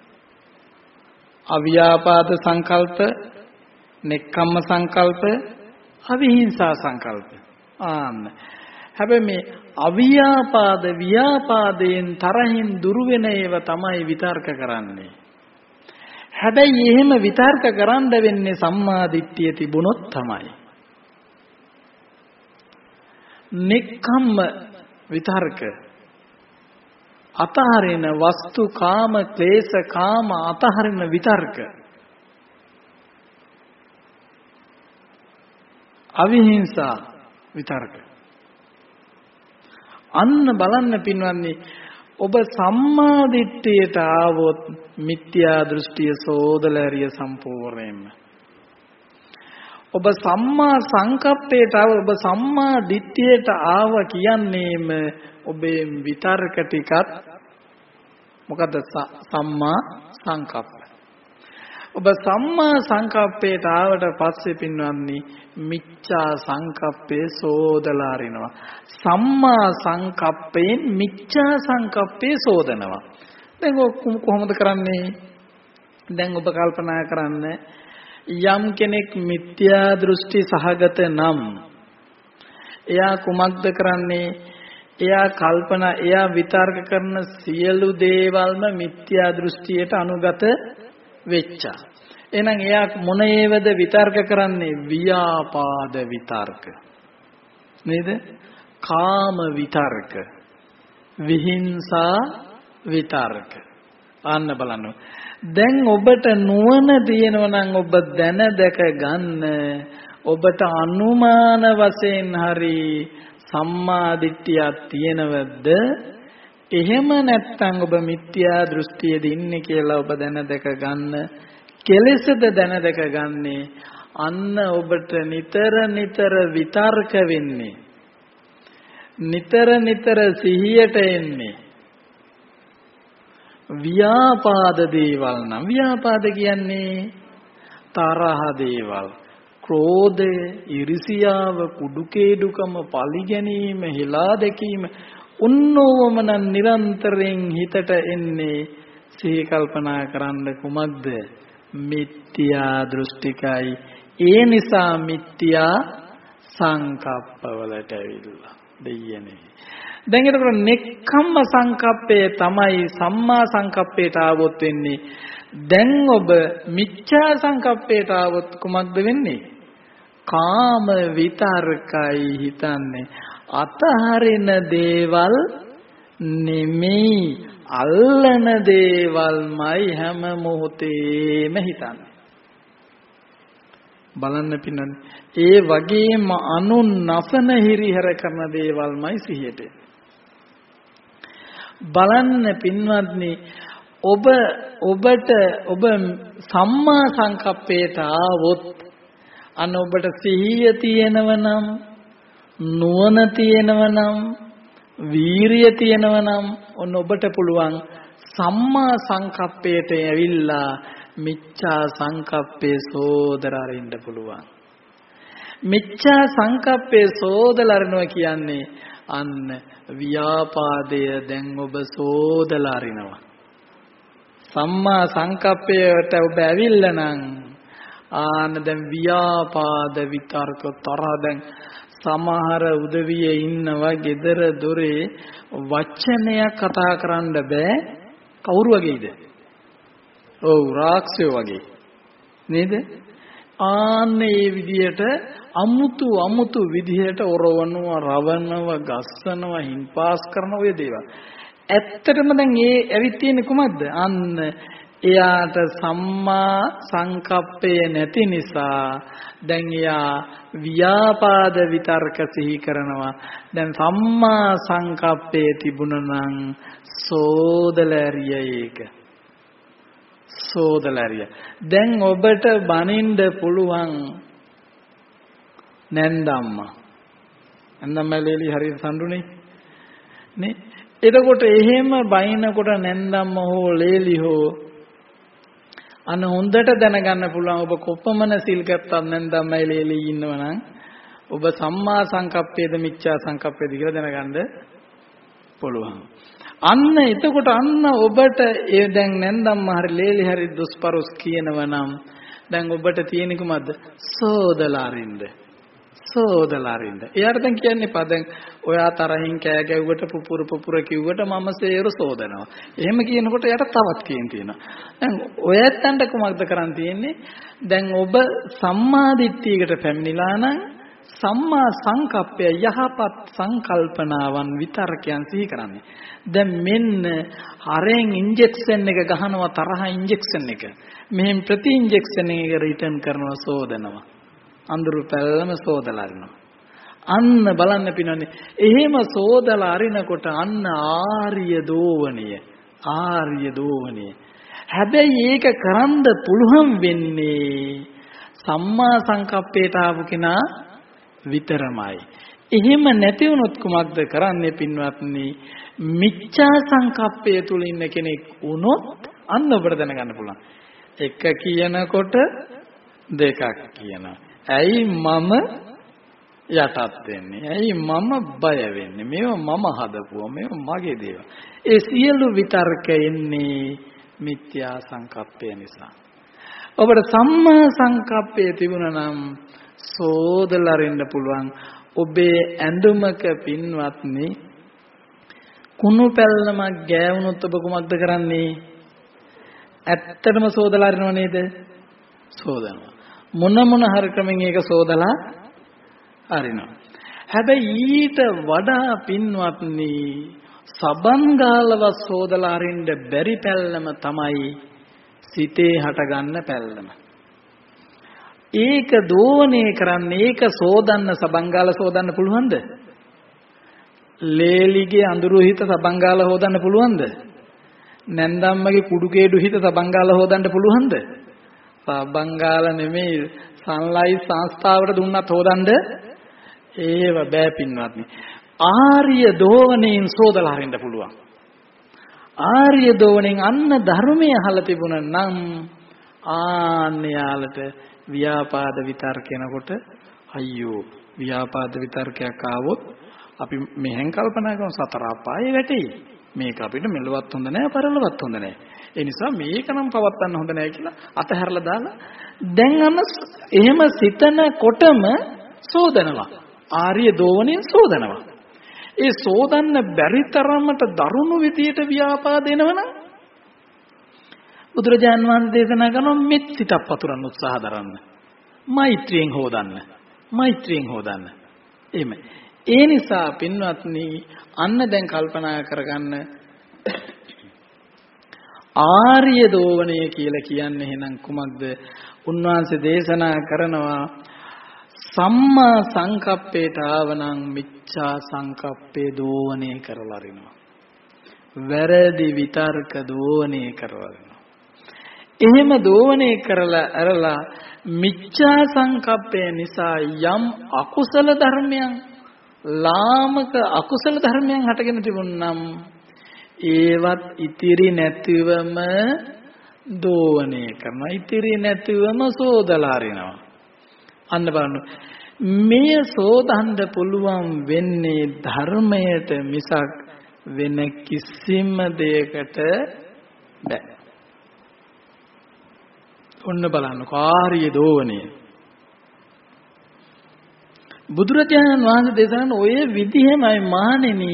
අව්‍යාපාද සංකල්ප, නෙක්ඛම්ම සංකල්ප, අවිහිංසා සංකල්ප. ආන්න. හැබැයි මේ අව්‍යාපාද ව්‍යාපාදයෙන් තරහින් දුරු වෙන ඒවා තමයි විතර්ක කරන්නේ. හැබැයි එහෙම විතර්ක කරන්න වෙන්නේ සම්මා දිට්ඨිය තිබුණොත් තමයි. නෙක්ඛම්ම විතර්ක අතහරින වස්තු කාම ක්ලේශ කාම අතහරින විතර්ක අවිහිංසා විතර්ක අන්න බලන්න පින්වත්නි ඔබ සම්මා දිට්ඨියට ආවොත් මිත්‍යා දෘෂ්ටිය සෝදලරිය සම්පූර්ණයෙන්ම ඔබ සම්මා සංකප්පයට ආව ඔබ සම්මා දිට්ඨියට ආව කියන්නේම ඔබේ විතර්ක ටිකත් මොකද සම්මා සංකප්ප. ඔබ සම්මා සංකප්පයට ආවට පස්සේ පින්වත්නි මිච්ඡා සංකප්පේ සෝදලා අරිනවා. සම්මා සංකප්පයෙන් මිච්ඡා සංකප්පේ සෝදනවා. දැන් කොහොමද කරන්නේ? දැන් ඔබ කල්පනා කරන්න යම් කෙනෙක් මිත්‍යා දෘෂ්ටි සහගත නම් එයා කුමක්ද කරන්නේ? එයා කල්පනා එයා විතර්ක කරන සියලු දේවල්ම මිත්‍යා දෘෂ්ටියට අනුගත වෙච්චා. එහෙනම් එයා මොන ඒවද විතර්ක කරන්නේ? ව්‍යාපාද විතර්ක. නේද? කාම විතර්ක. විහිංසා විතර්ක. ආන්න බලන්න. දැන් ඔබට නුවණ තියෙනවා නම් ඔබ දැන දැක ගන්න ඔබට අනුමාන වශයෙන් හරි සම්මා දිට්ඨියක් තියෙනවද? එහෙම නැත්නම් ඔබ මිත්‍යා දෘෂ්ටියේද ඉන්නේ කියලා ඔබ දැන දැක ගන්න. කෙලෙසද දැන දැක ගන්නේ. අන්න ඔබට නිතර නිතර විතර්ක වෙන්නේ. නිතර නිතර සිහියට එන්නේ. ව්‍යාපාද දේවල් නම් ව්‍යාපාද කියන්නේ තරහ දේවල්. ක්‍රෝධය, ඉරිසියාව, කුඩුකේඩුකම, පලි ගැනීම, හිලා දැකීම උන්නෝවම නම් නිරන්තරයෙන් හිතට එන්නේ. සිහි කල්පනා කරන්න කුමක්ද? මිත්‍යා දෘෂ්ටිකයි. ඒ නිසා මිත්‍යා සංකප්පවලට ඇවිල්ලා දෙයනේ. දැන් එතකොට නෙක්ඛම්ම සංකප්පේ තමයි සම්මා සංකප්පේට ආවොත් වෙන්නේ. දැන් ඔබ මිච්ඡා සංකප්පේට ආවොත් කුමක්ද වෙන්නේ? කාම විතර්කයි හිතන්නේ. අතහරින දේවල් නෙමෙයි අල්ලන දේවල්මයි හැම මොහොතේම හිතන්නේ. බලන්න පින්නන්නේ. ඒ වගේම අනුන් නසන හිරිහැර කරන දේවල්මයි සිහියට. බලන්න පින්වත්නි ඔබ ඔබට ඔබ සම්මා සංකප්පයට ආවොත් අන්න ඔබට සිහිය තියෙනව නම් නුවණ තියෙනව නම් වීරිය තියෙනව නම් ඔන්න ඔබට පුළුවන් සම්මා සංකප්පයට ඇවිල්ලා මිච්ඡා සංකප්පේ සෝදලා අරින්න පුළුවන්. මිච්ඡා සංකප්පේ සෝදලා අරිනවා කියන්නේ අන්න ව්‍යාපාදය දැන් ඔබ සෝදලා අරිනවා. සම්මා සංකප්පයට ඔබ ඇවිල්ලා නම් ආන දැන් ව්‍යාපාද විතර්ක තරහ දැන් සමහර උදවියේ ඉන්නවා gedara dore වචනයක් කතා කරන්න බෑ. කවුරු වගේද? ඔව් රාක්ෂයෝ වගේ නේද? ආන්න ඒ විදියට අමුතු අමුතු විදියට ඔරවනවා රවනවා ගස්සනවා හින්පාස් කරන ඔය දේවල්. ඇත්තටම දැන් ඒ ඇවිත් තියෙන්නේ කොහමද? අන්න එයාට සම්මා සංකප්පය නැති නිසා දැන් එයා ව්‍යාපාද විතර්ක සිහි කරනවා. දැන් සම්මා සංකප්පේ තිබුණා නම් සෝදලරිය ඒක. සෝදලරිය. දැන් ඔබට බනින්න පුළුවන් නැන්දම්මා. නැන්දම්මලේලි හරියට සම්ඩුනේ නේ. එතකොට එහෙම බයිනකොට නැන්දම්ම හෝ ලේලි හෝ අන හොඳට දැනගන්න පුළුවන් ඔබ කොපමණ සිල් ගත්තත් නැන්දම්මයි ලේලි ඉන්නවනම් ඔබ සම්මා සංකප්පේද මිච්ඡා සංකප්පේද කියලා දැනගන්න පුළුවන්. අන්න එතකොට අන්න ඔබට ඒ දැන් නැන්දම්ම හරි ලේලි හරි දුස්පරුස් කියනවනම් දැන් ඔබට තියෙන්නේ කොහමද? සෝදලා අරින්න. සෝදලා අරින්න. එයාට දැන් කියන්න එපා. දැන් ඔයා තරහින් කෑ ගැව්වට පුපුර පුපුර කිව්වට මම සේර සෝදනවා. එහෙම කියනකොට එයාට තවත් කියන්න තියෙනවා. දැන් ඔයත්තන්ට කොහොමද කරන් තියෙන්නේ? දැන් ඔබ සම්මා දිට්ඨියකට පැමිණිලා නම් සම්මා සංකප්පය යහපත් සංකල්පනාවන් විතරකයන් සිහි කරන්නේ. දැන් මෙන්න හරෙන් ඉන්ජෙක්ෂන් එක ගහනවා තරහ ඉන්ජෙක්ෂන් එක. මෙහෙන් ප්‍රති ඉන්ජෙක්ෂන් එක රිටර්න් කරනවා සෝදනවා. අඳුරු පැල්ලම සෝදලා අරිනවා. අන්න බලන්න පිනන්නේ. එහෙම සෝදලා අරිනකොට අන්න ආර්ය දෝවණිය. ආර්ය දෝවණිය. හැබැයි ඒක කරන්න පුළුවන් වෙන්නේ සම්මා සංකප්පයට ආපු කෙනා විතරමයි. එහෙම නැති වුණොත් කුමක්ද කරන්නේ පින්වත්නි? මිච්ඡා සංකප්පය තුල ඉන්න කෙනෙක් වුණොත් අන්න ඔබට දැනගන්න පුළුවන්. එක කියනකොට දෙකක් කියනවා. ඇයි මම යටත් වෙන්නේ? ඇයි මම බය වෙන්නේ? මේව මම හදපුවා. මේව මගේ දේවල්. ඒ සියලු විතර්ක එන්නේ මිත්‍යා සංකප්පය නිසා. ඔබට සම්මා සංකප්පය තිබුණා නම් සෝදලා අරින්න පුළුවන්. ඔබේ ඇඳුමක පින්වත්නි කුණු පැල්ලමක් ගෑවුනොත් ඔබ කුමක්ද කරන්නේ? ඇත්තටම සෝදලා අරිනව නේද? සෝදනවා. මොන මොන හරි ක්‍රමෙන් ඒක සෝදලා අරිනවා. හැබැයි ඊට වඩා පින්වත්නි සබන් ගාලව සෝදලා අරින්න බැරි පැල්ලම තමයි සිතේ හටගන්න පැල්ලම. ඒක දෝවණේ කරන්නේ ඒක සෝදන්න සබන් ගාලා සෝදන්න පුළුවන්ද? ලේලිගේ අඳුරු හිත සබන් ගාලා හොදන්න පුළුවන්ද? නැන්දම්මගේ කුඩු කේඩු හිත සබන් ගාලා හොදන්න පුළුවන්ද? සබන් ගාලා නෙමෙයි සන්ලයිට් සංස්ථාවට දුන්නත් හොදන්න ඒව බෑ පින්වත්නි. ආර්ය දෝවණෙන් සෝදලා හරින්න පුළුවන්. ආර්ය දෝවණෙන් අන්න ධර්මයේ අහලා තිබුණා නම් ආන්‍යයාලට ව්‍යාපාද විතර්කනකොට අයියෝ ව්‍යාපාද විතර්කයක් ආවොත් අපි මෙහෙන් කල්පනා කරන සතර අපායේ වැටෙයි. මේක අපිට මෙලවත් හොඳ නැහැ පරලවත් හොඳ නැහැ. ඒ නිසා මේක නම් පවත්වන්න හොඳ නැහැ කියලා අතහැරලා දාලා දැන් අන්න එහෙම සිතනකොටම සෝදනවා. ආර්ය දෝවණෙන් සෝදනවා. ඒ සෝදන්න බැරි තරමට දරුණු විදියට ව්‍යාපාද එනවනම් බුදුරජාන් වහන්සේ දේශනා කරනවා මෙත් සිතක් පතුරන්න උත්සාහ දරන්න. මෛත්‍රියෙන් හොදන්න. මෛත්‍රියෙන් හොදන්න. එහෙම. ඒ නිසා පින්වත්නි අන්න දැන් කල්පනා කරගන්න ආර්ය දෝවණය කියලා කියන්නේ එහෙනම් කුමක්ද? උන්වහන්සේ දේශනා කරනවා සම්මා සංකප්පේට ආවනම් මිච්ඡා සංකප්පේ දෝවණය කරලා අරිනවා. වැරදි විතර්ක දෝවණය කරලා අරිනවා. එහෙම දෝවණය කරලා අරලා මිච්ඡා සංකප්පය නිසා යම් අකුසල ධර්මයන් ලාමක අකුසල ධර්මයන් හටගෙන තිබුණනම් ඒවත් ඉතිරි නැතිවම දෝවණය කරනවා. ඉතිරි නැතිවම සෝදලා අරිනවා. අන්න බලන්න මේ සෝදන්න පුළුවන් වෙන්නේ ධර්මයට මිසක් වෙන කිසිම දෙයකට බෑ. ඔන්න බලන්න කාර්ය දෝවණය. බුදුරජාණන් වහන්සේ දේශනා ඔය විදිහමයි මහණෙනි.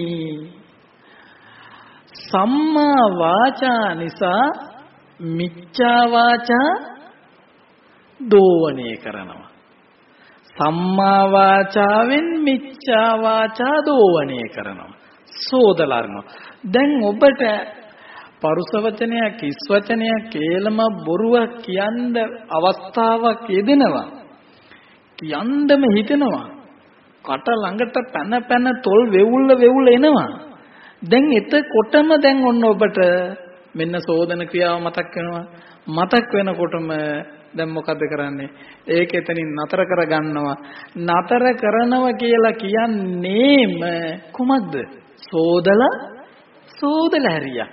සම්මා වාචා නිසා මිච්ඡා වාචා දෝවණය කරනවා. සම්මා වාචාවෙන් මිච්ඡා වාචා දෝවණය කරනවා. සෝදලා අරනවා. දැන් ඔබට පරුස වචනයක්, කිස් වචනයක්, කේලම බොරුවක් කියන්න අවස්ථාවක් යෙදෙනවා. කියන්නම හිතෙනවා. කට ළඟට පැන පැන තොල් වෙවුල්ල වෙවුල්ල එනවා. දැන් එතකොටම දැන් ඔන්න ඔබට මෙන්න සෝදන ක්‍රියාව මතක් වෙනවා. මතක් වෙනකොටම දැන් මොකද කරන්නේ? ඒක එතනින් නතර කර ගන්නවා. නතර කරනවා කියලා කියන්නේම කුමක්ද? සෝදලා සෝදලා හැරියා.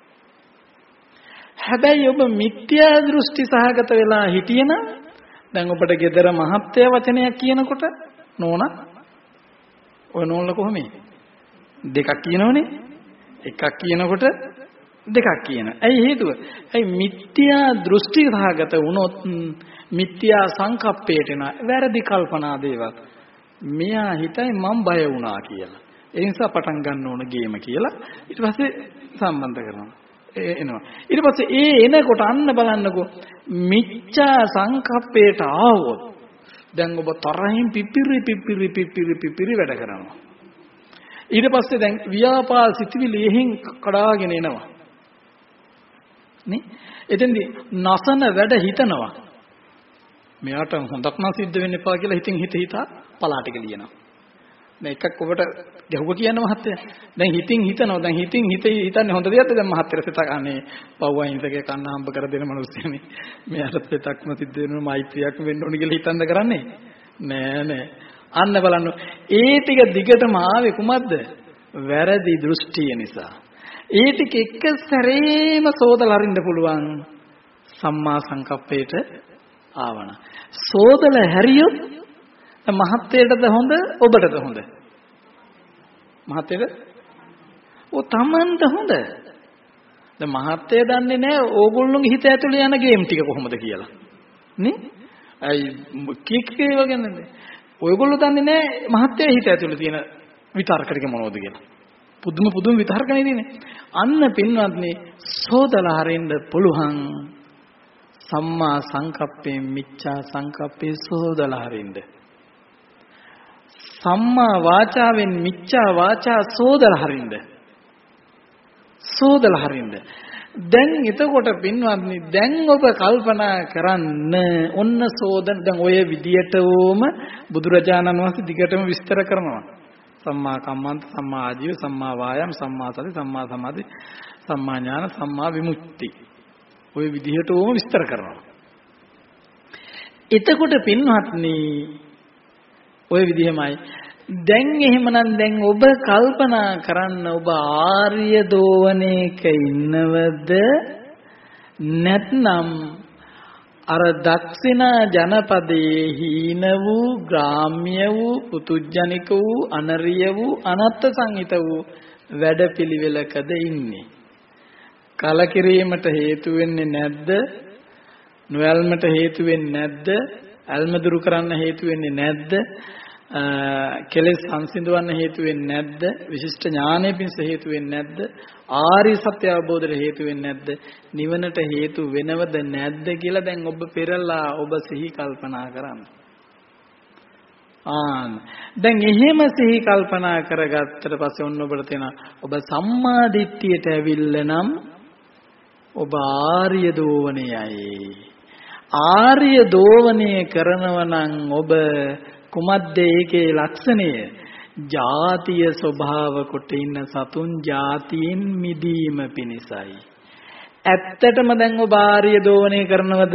හැබැයි ඔබ මිත්‍යා දෘෂ්ටි සහගත වෙලා හිටියනම් දැන් ඔබට gedara මහත්ය වචනයක් කියනකොට නෝනා ඔය නෝනල කොහොමද? දෙකක් කියනවනේ. එකක් කියනකොට දෙකක් කියනවා. ඇයි හේතුව? ඇයි මිත්‍යා දෘෂ්ටි සහගත වුණොත් මිත්‍යා සංකප්පයට එන වැරදි කල්පනා දේවල්. මෙයා හිතයි මම බය වුණා කියලා. ඒ නිසා පටන් ගන්න ඕන ගේම කියලා ඊට පස්සේ සම්බන්ධ කරනවා. ඒ එනවා. ඊට පස්සේ ඒ එනකොට අන්න බලන්නකෝ මිච්ඡා සංකප්පයට ආවොත් දැන් ඔබ තරහින් පිපිරි පිපිරි පිපිරි පිපිරි වැඩ කරනවා. ඊට පස්සේ දැන් ව්‍යාපාද සිතිවිලි එහෙන් කඩාගෙන එනවා. නේ? එතෙන්දී නසන වැඩ හිතනවා. මෙයාට හොඳක් නම් සිද්ධ වෙන්න එපා කියලා හිතින් හිත හිතා පලාටික ලියනවා. දැන් එකක් ඔබට ගැහුව කියන මහත්තයා. දැන් හිතින් හිතනවා. දැන් හිතින් හිත හිතන්නේ හොඳ දෙයක්ද? දැන් මහත්තයා සිත කන්නේ පව්වයින්සගේ කන්න හම්බ කර දෙන මිනිස්සුනේ. මෙයාට පිටක්ම සිද්ධ වෙනවා මෛත්‍රියක් වෙන්න ඕන කියලා හිතන්න කරන්නේ. නෑ නෑ. අන්න බලන්න. ඒ ටික දිගටම ආවේ කුමක්ද? වැරදි දෘෂ්ටිය නිසා. ඒ ටික එක සැරේම සෝදලා අරින්න පුළුවන් සම්මා සංකප්පයට ආවන. සෝදලා හැරියොත් මහත්යටද හොඳ ඔබටද හොඳ? මහත්යට? ඔය තමන්ට හොඳ. දැන් මහත්ය දන්නේ නැහැ ඕගොල්ලෝගේ හිත ඇතුලේ යන ගේම් ටික කොහොමද කියලා. නේ? අයි කික් කේ වගේ නේද? ඔයගොල්ලෝ දන්නේ නැහැ මහත්ය හිත ඇතුලේ තියෙන විතර්ක ටික මොනවද කියලා. පුදුම පුදුම විතර්ක නෙදීනේ. අන්න පින්වත්නි සෝදලා හරින්න පුළුවන් සම්මා සංකප්පේ මිච්ඡා සංකප්පේ සෝදලා හරින්න. සම්මා වාචාවෙන් මිච්ඡා වාචා සෝදලා හරින්න. සෝදලා හරින්න. දැන් එතකොට පින්වත්නි දැන් ඔබ කල්පනා කරන්න ඔන්න සෝදන දැන් ඔය විදියටම බුදුරජාණන් වහන්සේ දිගටම විස්තර කරනවා. සම්මා කම්මන්ත සම්මා ආජීව සම්මා වායාම සම්මා සති සම්මා සමාධි සම්මා ඥාන සම්මා විමුක්ති. ඔය විදිහටම විස්තර කරනවා. එතකොට පින්වත්නි ඔය විදිහමයි දැන් එහෙමනම් දැන් ඔබ කල්පනා කරන්න ඔබ ආර්ය දෝවණේක ඉන්නවද නැත්නම් අර දක්ෂිනා ජනපදයේ හීන වූ ග්‍රාම්‍ය වූ පුතුජනික වූ අනරිය වූ අනත්ත් සංහිත වූ වැඩපිළිවෙලකද ඉන්නේ? කලකිරීමට හේතු වෙන්නේ නැද්ද? නොයල්මට හේතු වෙන්නේ නැද්ද? අල්ම දුරු කරන්න හේතු වෙන්නේ නැද්ද? කෙලෙස් සංසිඳවන්න හේතු වෙන්නේ නැද්ද? විශිෂ්ට ඥානෙ පිණිස හේතු වෙන්නේ නැද්ද? ආර්ය සත්‍ය අවබෝධයට හේතු වෙන්නේ නැද්ද? නිවනට හේතු වෙනවද නැද්ද කියලා දැන් ඔබ පෙරලා ඔබ සිහි කල්පනා කරන්න. ආන් දැන් එහෙම සිහි කල්පනා කරගත්තට පස්සේ ඔන්න ඔබට තේනවා ඔබ සම්මා දිට්ඨියට ඇවිල්ලා නම් ඔබ ආර්ය දෝවණයයි. ආර්ය දෝවණය කරනවා නම් ඔබ කුමද්ද ඒකේ ලක්ෂණය? ජාතිය ස්වභාව කොට ඉන්න සතුන් ජාතියෙන් මිදීම පිණිසයි. ඇත්තටම දැන් ඔබ ආර්ය දෝවණය කරනවද?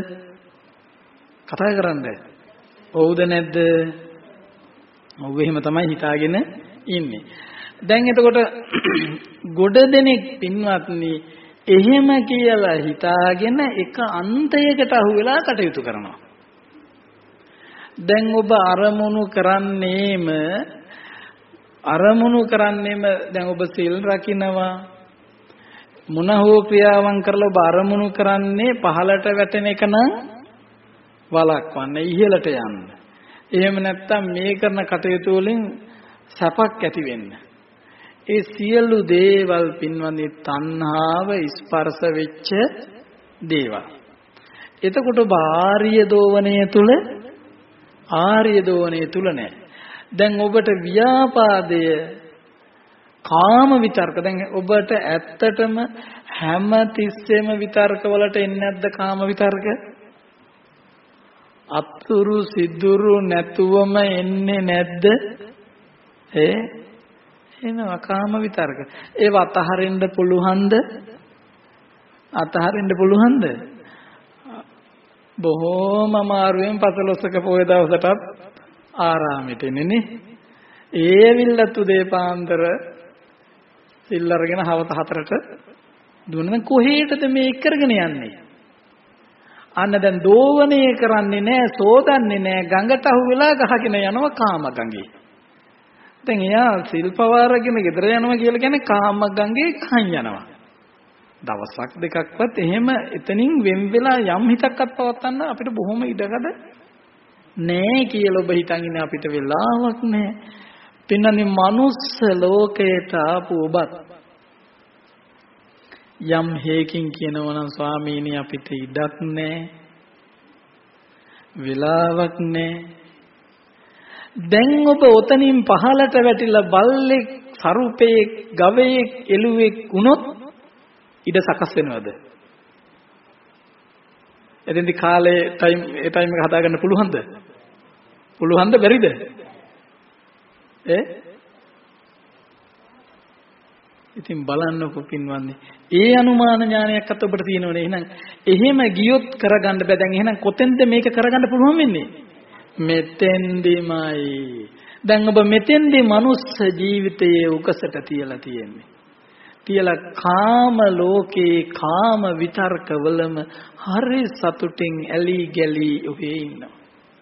කතා කරන්නේ. ඔව්ද නැද්ද? ඔව් එහෙම තමයි හිතාගෙන ඉන්නේ. දැන් එතකොට ගොඩ දෙනෙක් පින්වත්නි එහෙම කියලා හිතාගෙන එක අන්තයකට අහු වෙලා කටයුතු කරනවා. දැන් ඔබ අරමුණු කරන්නේම අරමුණු කරන්නේම දැන් ඔබ සිල් රකින්නවා මොන හෝ ක්‍රියාවන් කරලා ඔබ අරමුණු කරන්නේ පහළට වැටෙන එක නම් වළක්වන්න ඉහළට යන්න. එහෙම නැත්නම් මේ කරන කටයුතු වලින් සැපක් ඇති වෙන්න. ඒ සියලු දේවල් පින්වන්දි තණ්හාව ස්පර්ශ වෙච්ච දේවල්. එතකොට ඔබ ආර්ය දෝවණය තුල ආර්ය දෝවණය තුල නැහැ. දැන් ඔබට ව්‍යාපාදය කාම විතර්ක දැන් ඔබට ඇත්තටම හැම තිස්සෙම විතර්ක වලට එන්නේ නැද්ද කාම විතර්ක? අතුරු සිදුරු නැතුවම එන්නේ නැද්ද? ඒ එනවා කාම විතර්ක. ඒව අතහරින්න පුළුවන්ද? අතහරින්න පුළුවන්ද? බොහෝම අමාරුවෙන් පසළොස්වක පොය දවසටත් ආරාමෙට එන්නේ නේ. ඒ විල්ලතු දීපාන්තර සිල් අරගෙන හවස හතරට දුවන කොහේටද මේ කරගෙන යන්නේ? අන්න දැන් දෝවණය කරන්නේ නැහැ, සෝදන්නේ නැහැ, ගඟට අහු වෙලා ගහගෙන යනවා කාම ගඟේ. දැන් එයා සිල්පවාරගෙන ගෙදර යනවා කියලා කියන්නේ කාම ගඟේ කන් යනවා. දවසක් දෙකක්වත් එහෙම එතනින් වෙන් වෙලා යම් හිතක්වත් පවත්වන්න අපිට බොහොම ඉඩකඩ නෑ කියලා ඔබ හිතන් ඉන්නේ අපිට වෙලාවක් නෑ. පින්නන්නේ මනුස්ස ලෝකයට ආපු ඔබත් යම් හේකින් කියනවා නම් ස්වාමීනි අපිට ඉඩක් නෑ. වෙලාවක් නෑ. දැන් ඔබ ඔතනින් පහළට වැටිලා බල්ලෙක්, සරුපෙක්, ගවයෙක්, එළුවෙක් වුණොත් ඉඩ සකස් වෙනවද? එතෙන්දි කාලේ ටයිම් ඒ ටයිම් එක හදාගන්න පුළුවන්ද? පුළුවන්ද බැරිද? ඈ ඉතින් බලන්නකො පින්වන්නේ. ඒ අනුමාන ඥානයක් අත ඔබට තියෙනවනේ. එහෙනම් එහෙම ගියොත් කරගන්න බෑ. දැන් එහෙනම් කොතෙන්ද මේක කරගන්න පුළුවන් වෙන්නේ? මෙතෙන්දිමයි. දැන් ඔබ මෙතෙන්දි මනුස්ස ජීවිතයේ උකසට තියලා තියෙන්නේ. තියලා කාම ලෝකේ කාම විතර්කවලම හරි සතුටින් ඇලි ගැලි ඔහේ ඉන්නවා.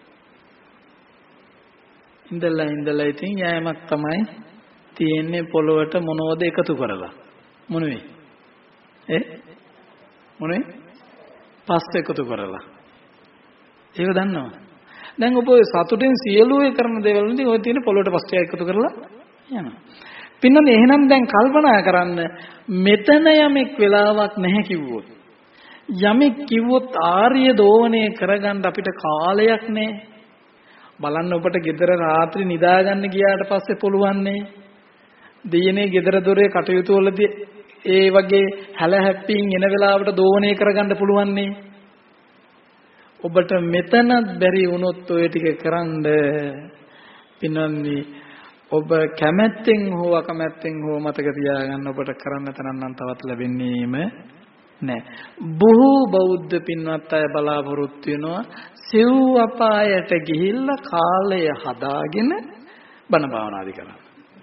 ඉඳලා ඉඳලා ඉතින් යෑමක් තමයි තියෙන්නේ පොළොවට මොනවද එකතු කරලා. මොනවේ? ඈ මොනේ? පස් එකතු කරලා. ඒක දන්නවද? දැන් ඔබ සතුටින් සියලු ඒ කරන දේවල් වලින් ඔය තියෙන පොළොවට පස් ටික එකතු කරලා යනවා. පින්නනේ එහෙනම් දැන් කල්පනා කරන්න මෙතන යමෙක් වෙලාවක් නැහැ කිව්වොත් යමෙක් කිව්වොත් ආර්ය දෝවණය කරගන්න අපිට කාලයක් නැහැ. බලන්න ඔබට ගෙදර රාත්‍රී නිදා ගන්න ගියාට පස්සේ පුළුවන්නේ දෙයනේ ගෙදර දොරේ කටයුතු වලදී ඒ වගේ හැල හැප්පින් එන වෙලාවට දෝවණය කරගන්න පුළුවන්නේ. ඔබට මෙතනත් බැරි වුණොත් ඔය ටික කරන්න පින්නන්නේ ඔබ කැමැත්තෙන් හෝ අකමැත්තෙන් හෝ මතක තියාගන්න ඔබට කරන්න තරම් නම් තවත් ලැබෙන්නේම නැහැ. බොහෝ බෞද්ධ පින්වත් අය බලාපොරොත්තු වෙනවා සිව් අපායට ගිහිල්ලා කාලය හදාගෙන බණ භාවනාදි කරන්න.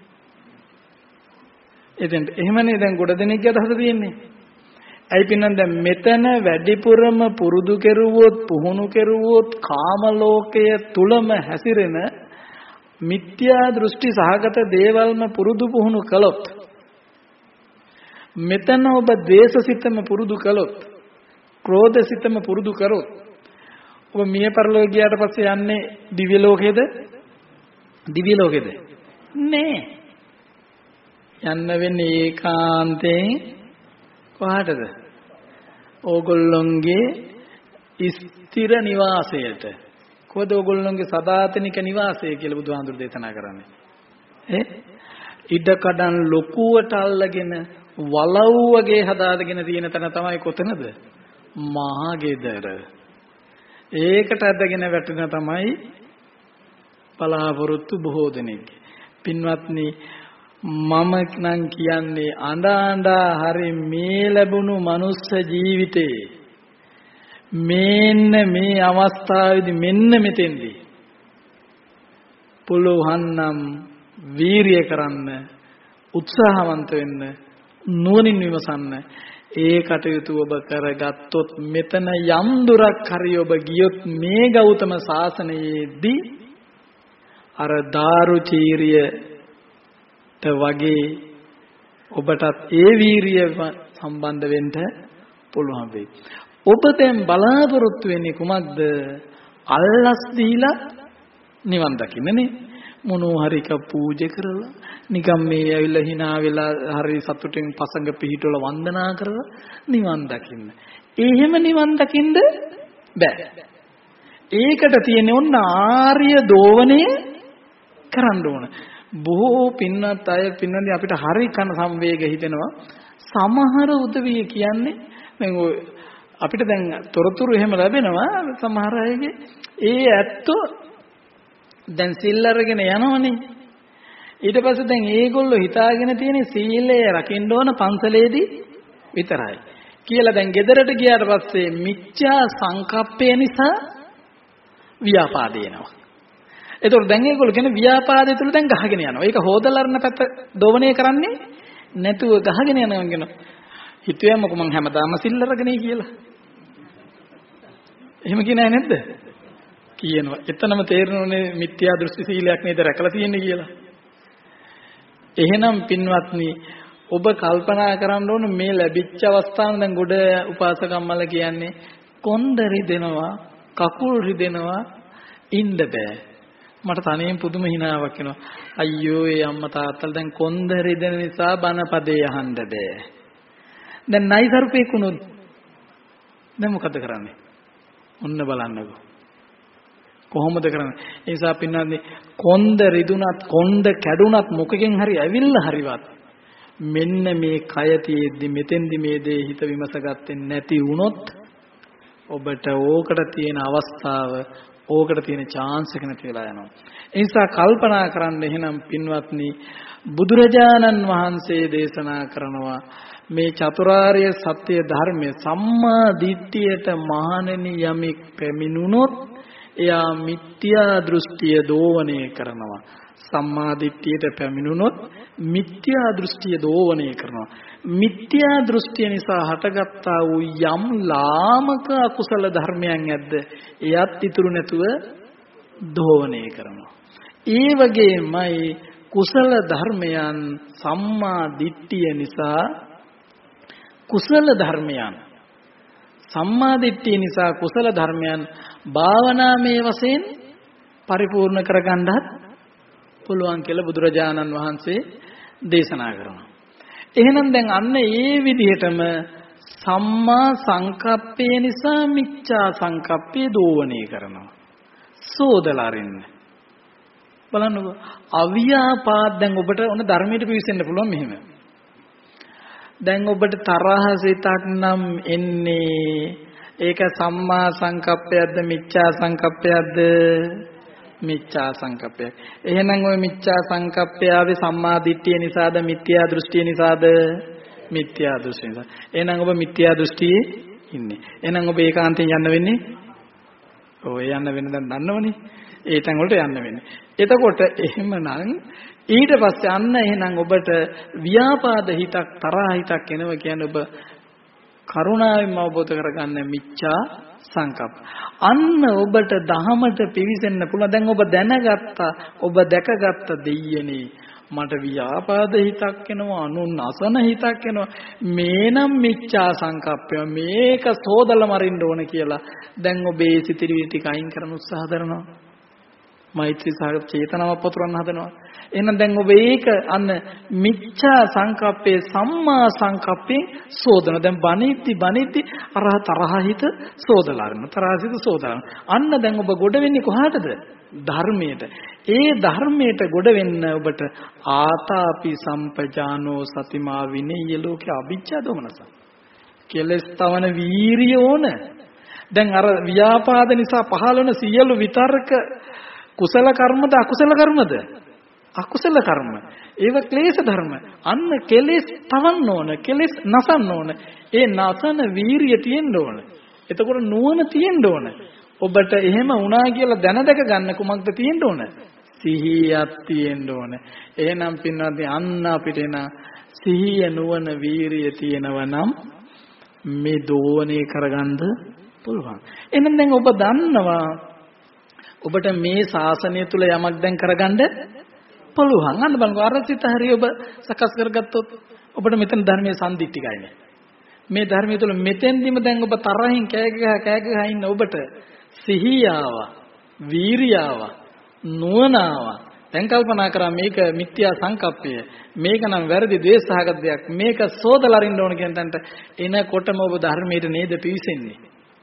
එතෙන් එහෙමනේ දැන් ගොඩ දෙනෙක්ගේ අදහස තියෙන්නේ. ඇයි පින්නන් දැන් මෙතන වැඩිපුරම පුරුදු කෙරුවොත් පුහුණු කෙරුවොත් කාම ලෝකය තුලම හැසිරෙන මිත්‍යා දෘෂ්ටි සහගත දේවල්ම පුරුදු පුහුණු කළොත් මෙතන ඔබ ද්වේෂසිතම පුරුදු කළොත් ක්‍රෝධසිතම පුරුදු කරොත් ඔබ මිය පරලෝ ගියාට පස්සේ යන්නේ දිව්‍ය ලෝකෙද දිව්‍ය ලෝකෙද නෑ යන්න වෙන්නේ ඒකාන්තයෙන් කොහාටද ඕගොල්ලොන්ගේ ස්ථිර නිවාසයට. කොහොද ඕගොල්ලොන්ගේ සදාතනික නිවාසය කියලා බුදුහාඳුර දේශනා කරන්නේ. ඈ ඉඩ කඩන් ලොකුවට අල්ලගෙන වලව්වගේ හදාගෙන තියෙන තැන තමයි කොතනද? මහා ගෙදර. ඒකට ඇදගෙන වැටෙන තමයි බලාපොරොත්තු බොහෝ දෙනෙක්. පින්වත්නි මම නම් කියන්නේ අඬ අඬා හරි මේ ලැබුණු මනුස්ස ජීවිතේ මෙන්න මේ අවස්ථාවේදී මෙන්න මෙතෙන්දී පුළුවන් නම් වීරිය කරන්න උත්සාහවන්ත වෙන්න නුවණින් විමසන්න ඒ කටයුතු ඔබ කරගත්තොත් මෙතන යම් දුරක් හරි ඔබ ගියොත් මේ ගෞතම සාසනයේදී අර දාරුචීරියට වගේ ඔබටත් ඒ වීරිය සම්බන්ධ වෙන්න පුළුවන් වෙයි. ඔබ දැන් බලාපොරොත්තු වෙන්නේ කුමක්ද? අල්ලස් දීලා නිවන් දකින්නනේ. මොනෝ හරි එක පූජා කරලා නිකම් මේ ඇවිල්ලා hina වෙලා හරි සතුටින් පසඟ පිහිටවල වන්දනා කරලා නිවන් දකින්න. එහෙම නිවන් දකින්න බෑ. ඒකට තියෙන්නේ ඔන්න ආර්ය දෝවණය කරන්න ඕන. බොහෝ පින්වත් අය පින්නදී අපිට හරි කන සංවේග හිතෙනවා. සමහර උදවිය කියන්නේ දැන් ඔය අපිට දැන් තොරතුරු එහෙම ලැබෙනවා සමහර අයගේ ඒ ඇත්තෝ දැන් සිල් අරගෙන යනවනේ. ඊට පස්සේ දැන් ඒගොල්ලෝ හිතාගෙන තියෙන සීලය රකින්න ඕන පන්සලේදී විතරයි කියලා. දැන් ගෙදරට ගියාට පස්සේ මිච්ඡා සංකප්පය නිසා ව්‍යාපාද එනවා. ඒතකොට දැන් ඒගොල්ලෝ කියන ව්‍යාපාදය තුල දැන් ගහගෙන යනවා. ඒක හොදලරන පැත්ත දෝවණය කරන්නේ නැතුව ගහගෙන යනවා කියන. හිතුවේමක මං හැමදාම සිල් අරගෙනයි කියලා. එහෙම කියනෑ නැද්ද? කියනවා. එතනම තේරෙනුනේ මිත්‍යා දෘෂ්ටි සීලයක් නේද රැකලා තියෙන්නේ කියලා. එහෙනම් පින්වත්නි ඔබ කල්පනා කරන්න ඕන මේ ලැබිච්ච අවස්ථාව දැන් ගොඩ උපාසකම්මල කියන්නේ කොන්ද රිදෙනවා, කකුල් රිදෙනවා, ඉන්න බෑ. මට තනියෙන් පුදුම හිනාවක් එනවා. අයියෝ ඒ අම්මා තාත්තලා දැන් කොන්ද රිදෙන නිසා බනපදේ අහන්න බෑ. දැන් නයිසර්පේ කුණුත් දැන් මොකද කරන්නේ? ඔන්න බලන්නකෝ. කොහොමද කරන්නේ? ඒ නිසා පින්නන්නේ කොන්ද රිදුනත් කොන්ද කැඩුනත් මොකකින් හරි ඇවිල්ලා හරිවත් මෙන්න මේ කය තියෙද්දි මෙතෙන්දි මේ දේ හිත විමසගත්තේ නැති වුණොත් ඔබට ඕකට තියෙන අවස්ථාව ඕකට තියෙන chance එක නැති වෙලා යනවා. ඒ නිසා කල්පනා කරන්න එහෙනම් පින්වත්නි බුදුරජාණන් වහන්සේ දේශනා කරනවා මේ චතුරාර්ය සත්‍ය ධර්මයේ සම්මා දිට්ඨියට මහණෙනි යමෙක් පැමිණුනොත් එයා මිත්‍යා දෘෂ්ටිය දෝවණය කරනවා. සම්මා දිට්ඨියට පැමිණුනොත් මිත්‍යා දෘෂ්ටිය දෝවණය කරනවා. මිත්‍යා දෘෂ්ටිය නිසා හටගත්තා වූ යම් ලාමක අකුසල ධර්මයන් ඇද්ද එයත් ඉතුරු නැතුව දෝවණය කරනවා. ඒ වගේමයි කුසල ධර්මයන් සම්මා දිට්ඨිය නිසා කුසල ධර්මයන් සම්මා දිට්ඨිය නිසා කුසල ධර්මයන් භාවනාමය වශයෙන් පරිපූර්ණ කරගන්නත් පුළුවන් කියලා බුදුරජාණන් වහන්සේ දේශනා කරනවා. එහෙනම් දැන් අන්න ඒ විදිහටම සම්මා සංකප්පය නිසා මිච්ඡා සංකප්පය දෝවණය කරනවා. සෝදලා අරින්න. බලන්නකෝ අව්‍යාපාද දැන් ඔබට ඔන්න ධර්මයට පිවිසෙන්න පුළුවන් මෙහෙම. දැන් ඔබට තරහ සිතක් නම් එන්නේ ඒක සම්මා සංකප්පයක්ද මිච්ඡා සංකප්පයක්ද? මිච්ඡා සංකප්පයක්. එහෙනම් ওই මිච්ඡා සංකප්පයාවේ සම්මා දිට්ඨිය නිසාද මිත්‍යා දෘෂ්ටිය නිසාද? මිත්‍යා දෘෂ්ටිය නිසා. එහෙනම් ඔබ මිත්‍යා දෘෂ්ටියේ ඉන්නේ. එහෙනම් ඔබ ඒකාන්තයෙන් යන්න වෙන්නේ. ඔය යන්න වෙන දැන් දන්නවනේ. ඒ තැන් වලට යන්න වෙන්නේ. එතකොට එහෙමනම් ඊට පස්සේ අන්න එහෙනම් ඔබට ව්‍යාපාද හිතක් තරහ හිතක් එනවා කියන්නේ ඔබ කරුණාවෙන් අවබෝධ කරගන්න මිච්ඡා සංකප්ප. අන්න ඔබට දහමට පිවිසෙන්න පුළුවන්. දැන් ඔබ දැනගත්තා, ඔබ දැකගත්ත දෙයියනේ මට ව්‍යාපාද හිතක් එනවා, අනුන් අසන හිතක් එනවා. මේනම් මිච්ඡා සංකප්පය. මේක සෝදලා මරින්න ඕන කියලා. දැන් ඔබේ සිතිවිලි ටික අයින් කරන්න උත්සාහ කරනවා. මෛත්‍රී සහගත චේතනාවක් පතුරවන්න හදනවා. එහෙනම් දැන් ඔබ ඒක අන්න මිච්ඡා සංකප්පේ සම්මා සංකප්පේ සෝදන. දැන් බණිත්ති බණිත්ති අර තරහ හිත සෝදලා ගන්න. තරහ හිත සෝදලා. අන්න දැන් ඔබ ගොඩ වෙන්නේ කොහාටද? ධර්මයට. ඒ ධර්මයට ගොඩ වෙන්න ඔබට ආතාපි සම්පජානෝ සතිමා විනේය ලෝකේ අවිජ්ජා දොමනස. කෙලස් තවන වීරිය ඕන. දැන් අර ව්‍යාපාද නිසා පහළ වෙන සියලු විතර්ක කුසල කර්මද අකුසල කර්මද? අකුසල කර්ම. ඒව ක්ලේශ ධර්ම. අන්න කෙලෙස් තවන්න ඕන, කෙලෙස් නසන්න ඕන. ඒ නසන වීරිය තියෙන්න ඕන. එතකොට නුවණ තියෙන්න ඕන. ඔබට එහෙම වුණා කියලා දැනදක ගන්න කුමක්ද තියෙන්න ඕන? සිහියක් තියෙන්න ඕන. එහෙනම් පින්වත්නි අන්න අපිට එන සිහිය නුවණ වීරිය තියෙනවා නම් මේ දෝවනේ කරගන්න පුළුවන්. එහෙනම් දැන් ඔබ දන්නවා ඔබට මේ ශාසනය තුල යමක් දැන් කරගන්න පුළුවන්. අන්න බලන්න අර සිත හරිය ඔබ සකස් කරගත්තොත් ඔබට මෙතන ධර්මයේ සම්දිත්තිකයි නේ. මේ ධර්මයේ තුල මෙතෙන්දිම දැන් ඔබ තරහින් කෑ ගහ කෑ ගහ ඉන්න ඔබට සිහියාව, වීරියාව, නුවණාව. දැන් කල්පනා කරා මේක මිත්‍යා සංකප්පය. මේක නම් වැරදි ද්වේෂසහගත දෙයක්. මේක සෝදලා අරින්න ඕන කියන තැනට එනකොටම ඔබ ධර්මයට නේද පිවිසෙන්නේ.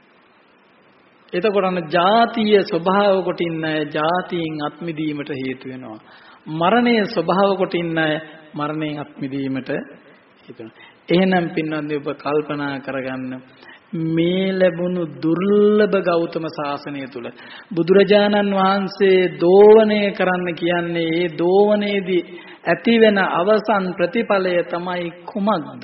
එතකොට අන්න ජාතිය ස්වභාව කොට ඉන්න අය ජාතියෙන් අත්මිදීමට හේතු වෙනවා. මරණයේ ස්වභාව කොට ඉන්න අය මරණයෙන් අත්මිදීමට හේතු වෙනවා. එහෙනම් පින්වත්නි ඔබ කල්පනා කරගන්න මේ ලැබුණු දුර්ලභ ගෞතම සාසනය තුල බුදුරජාණන් වහන්සේ දෝවණය කරන්න කියන්නේ ඒ දෝවණේදී ඇතිවෙන අවසන් ප්‍රතිඵලය තමයි කුමක්ද?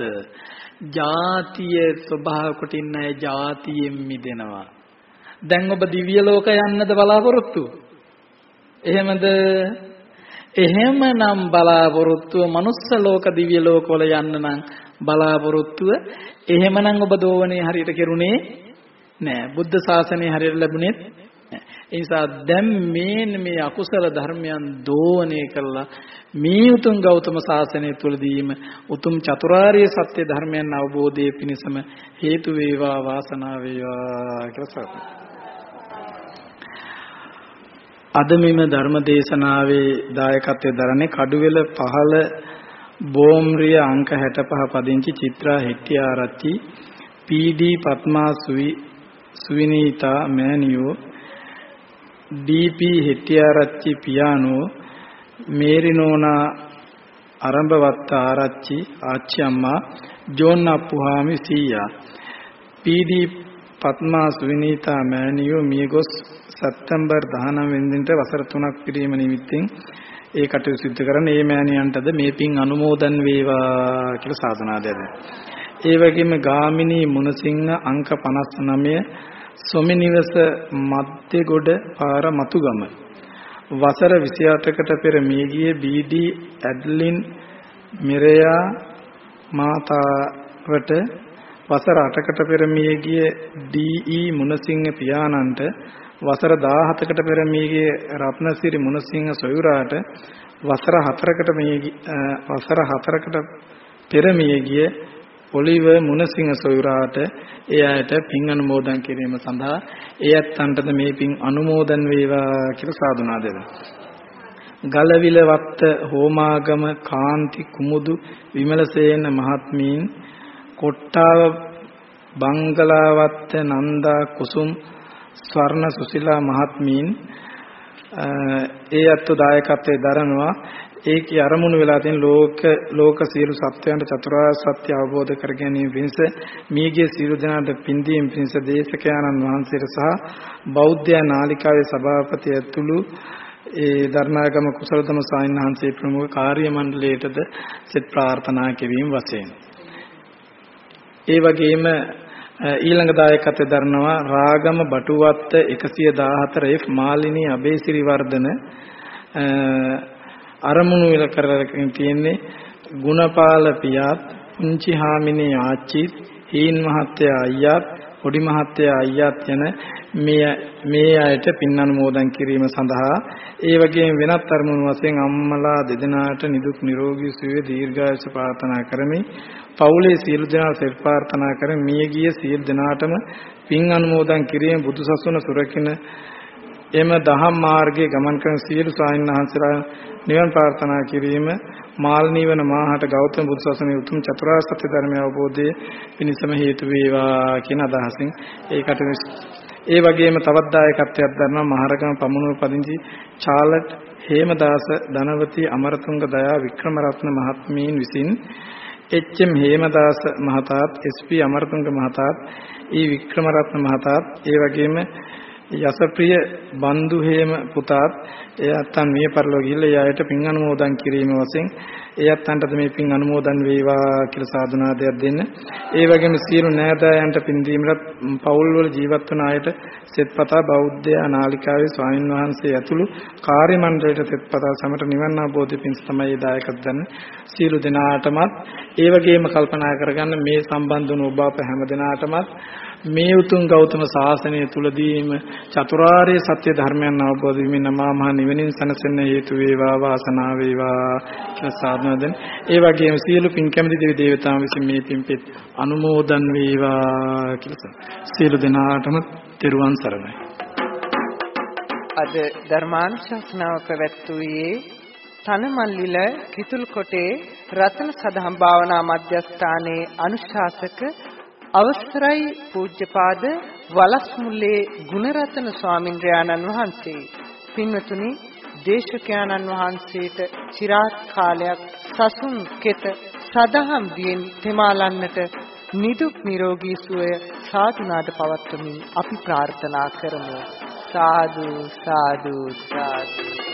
ජාතිය ස්වභාව කොට ඉන්න අය ජාතියෙන් මිදෙනවා. දැන් ඔබ දිව්‍ය ලෝක යන්නද බලාපොරොත්තු? එහෙමද? එහෙමනම් බලාපොරොත්තුව මනුස්ස ලෝක දිව්‍ය ලෝක වල යන්න නම් බලාපොරොත්තුව එහෙමනම් ඔබ දෝවනේ හරියට කෙරුණේ නෑ. බුද්ධ ශාසනය හරියට ලැබුණේ නෑ. ඒ නිසා දැන් මේ මේ අකුසල ධර්මයන් දෝවනේ කළා මේ උතුම් ගෞතම ශාසනය තුලදීම උතුම් චතුරාර්ය සත්‍ය ධර්මයන් අවබෝධයේ පිණසම හේතු වේවා වාසනාව වේවා කියලා අද මෙම ධර්ම දේශනාවේ දායකත්වයෙන් දරන්නේ කඩුවෙල පහළ බෝම්රිය අංක හැටපහ පදිංචි චිත්‍රා හෙට්ටිආරච්චි පී.ඩී. පත්මා සුවිනීතා මෑනියෝ ඩී.පී. හෙට්ටිආරච්චි පියානෝ මේරිනෝනා ආරම්භවත්ත ආරච්චි ආච්චි අම්මා ජෝන් අප්පුහාමි සීයා පී.ඩී. පත්මා සුවිනීතා මෑනියෝ මියගොස් සැප්තැම්බර් දහනවය වෙනිදාට වසර තුනක් පිරීම නිමිත්තෙන් ඒ කටයුතු සිදු කරන ඒ මෑණියන්ටද මේ පින් අනුමෝදන් වේවා කියලා සාධනා දෙනවා. ඒ වගේම ගාමිණී මුණසිංහ අංක පනස් නවය සොමිනිවස මැද්දේගොඩ පාර මතුගම වසර විසි අටකට පෙර මියගිය බී.ඩී. ඇඩ්ලින් මිරයා මාතාවට වසර අටකට පෙර මියගිය ඩී.ඊ. මුණසිංහ පියාණන්ට වසර දාහතකට පෙර මියගිය රත්නසිරි මුණසිංහ සොයුරාට වසර හතරකට මියගිය වසර හතරකට පෙර මියගිය ඔලිව මුණසිංහ සොයුරාට ඒ අයට පින් අනුමෝදන් කිරීම සඳහා ඒ ඇත්තන්ටද මේ පින් අනුමෝදන් වේවා කියලා සාදුනා දෙනවා. ගලවිල වත්ත හෝමාගම කාන්ති කුමුදු විමලසේන මහත්මීන් කොට්ටාව බංගලාවත්ත නන්දා කුසුම් ස්වර්ණ සුසිලා මහත්මීන් ඒ අත්ව දායකත්වයේ දරනවා. ඒකේ අරමුණු වෙලා තියෙන ලෝක ලෝක සියලු සත්වයන්ට චතුරාර්ය සත්‍ය අවබෝධ කර ගැනීම පිණිස මියගිය සියලු දෙනාට පින් දීම පිණිස දේශකයන්න් වහන්සේට සහ බෞද්ධ නාලිකාවේ සභාපති ඇතුළු ඒ ධර්මාගම කුසලතම සාමින් වහන්සේ ප්‍රමුඛ කාර්ය මණ්ඩලයටද සෙත් ප්‍රාර්ථනා කිරීම වශයෙන් ඒ වගේම ඊළඟ දායකත්වයේ දරනවා රාගම බටුවත්ත එකසිය දාහතර එෆ් මාලිනී අබේසිරිවර්ධන අරමුණු විල කරගෙන තියෙන්නේ ගුණපාල පියාත් පුංචි හාමිනේ ආච්චිත් හීන් මහත්තයා අයියාත් පොඩි මහත්තයා අයියාත් යන මේ මේ අයට පින් අනුමෝදන් කිරීම සඳහා ඒ වගේම වෙනත් අරමුණු වශයෙන් අම්මලා දෙදෙනාට නිදුක් නිරෝගී සුවය දීර්ඝායුෂ ප්‍රාර්ථනා කරමි. පවුලේ සියලු දෙනා සෙත් ප්‍රාර්ථනා කරමි. මියගිය සියලු දෙනාටම පින් අනුමෝදන් කිරීම බුදුසසුන සුරකින්න එම දහම් මාර්ගයේ ගමන් කරන සියලු ස්වාමීන් වහන්සේලා නිවන් ප්‍රාර්ථනා කිරීම මාල් නිවන මාහට ගෞතම බුදු සසුනේ උතුම් චතුරාර්ය සත්‍ය ධර්මය අවබෝධයේ පිණිසම හේතු වේවා කියන අදහසින් ඒකට ඒ වගේම තවත් දායකත්වයක් දරනවා මහරගම පමුණුව පදිංචි චාලට් හේමදාස ධනවති අමරතුංග දයා වික්‍රමරත්න මහත්මීන් විසින් එච්.එම්. හේමදාස මහතාත් එස්.පී. අමරතුංග මහතාත් ඊ වික්‍රමරත්න මහතාත් ඒ වගේම යසප්‍රිය බන්දු හේම පුතාත් එයත්න් මිය පරලෝ ගිහිල්ලා ඒ අයට පින් අනුමෝදන් කිරීම වශයෙන් එයත්න්ටද මේ පින් අනුමෝදන් වේවා කියලා සාදුනාදයක් දෙන්න. ඒ වගේම සියලු නෑදෑයන්ට පින් දීමට පවුල් වල ජීවත් වන අයට සෙත්පතා බෞද්ධ නාලිකාවේ ස්වාමින් වහන්සේ ඇතුළු කාර්ය මණ්ඩලයට සෙත්පතා සමට නිවන් අවබෝධ පිණිස තමයි දායකත්ව ගන්න. සියලු දෙනාටමත් ඒ වගේම කල්පනා කරගන්න මේ සම්බන්ධ වුණු ඔබ අප හැම දෙනාටමත් මේ උතුම් ගෞතම සාසනය තුලදීම චතුරාර්ය සත්‍ය ධර්මයන් අවබෝධ වීමෙන් මහා මහ නිවනින් සැනසෙන්න හේතු වේවා වාසනාව වේවා කියලා සාධනා දෙන්න. ඒ වගේම සියලු පින් කැමති දෙවි දේවතාවුන් විසින් මේ පින්පෙත් අනුමෝදන් වේවා කියලා සියලු දෙනාටම තෙරුවන් සරණයි. අද ධර්මානුශාසනාව පැවැත්වුවේ තනමල්ලිල කිතුල්කොටේ රතන සදහම් භාවනා මධ්‍යස්ථානයේ අනුශාසක අවසරයි පූජ්‍යපාද වලස්මුල්ලේ ගුණරත්න ස්වාමින්ද්‍රයාණන් වහන්සේ. පින්වතුනි, දේශකයාණන් වහන්සේට চিරාත් කාලයක් සසුන් කෙත සදහම් දියෙන් තෙමාලන්නට නිදුක් නිරෝගී සුවය සාදුනාට පවත්වමින් අපි ප්‍රාර්ථනා කරමු. සාදු සාදු සාදු.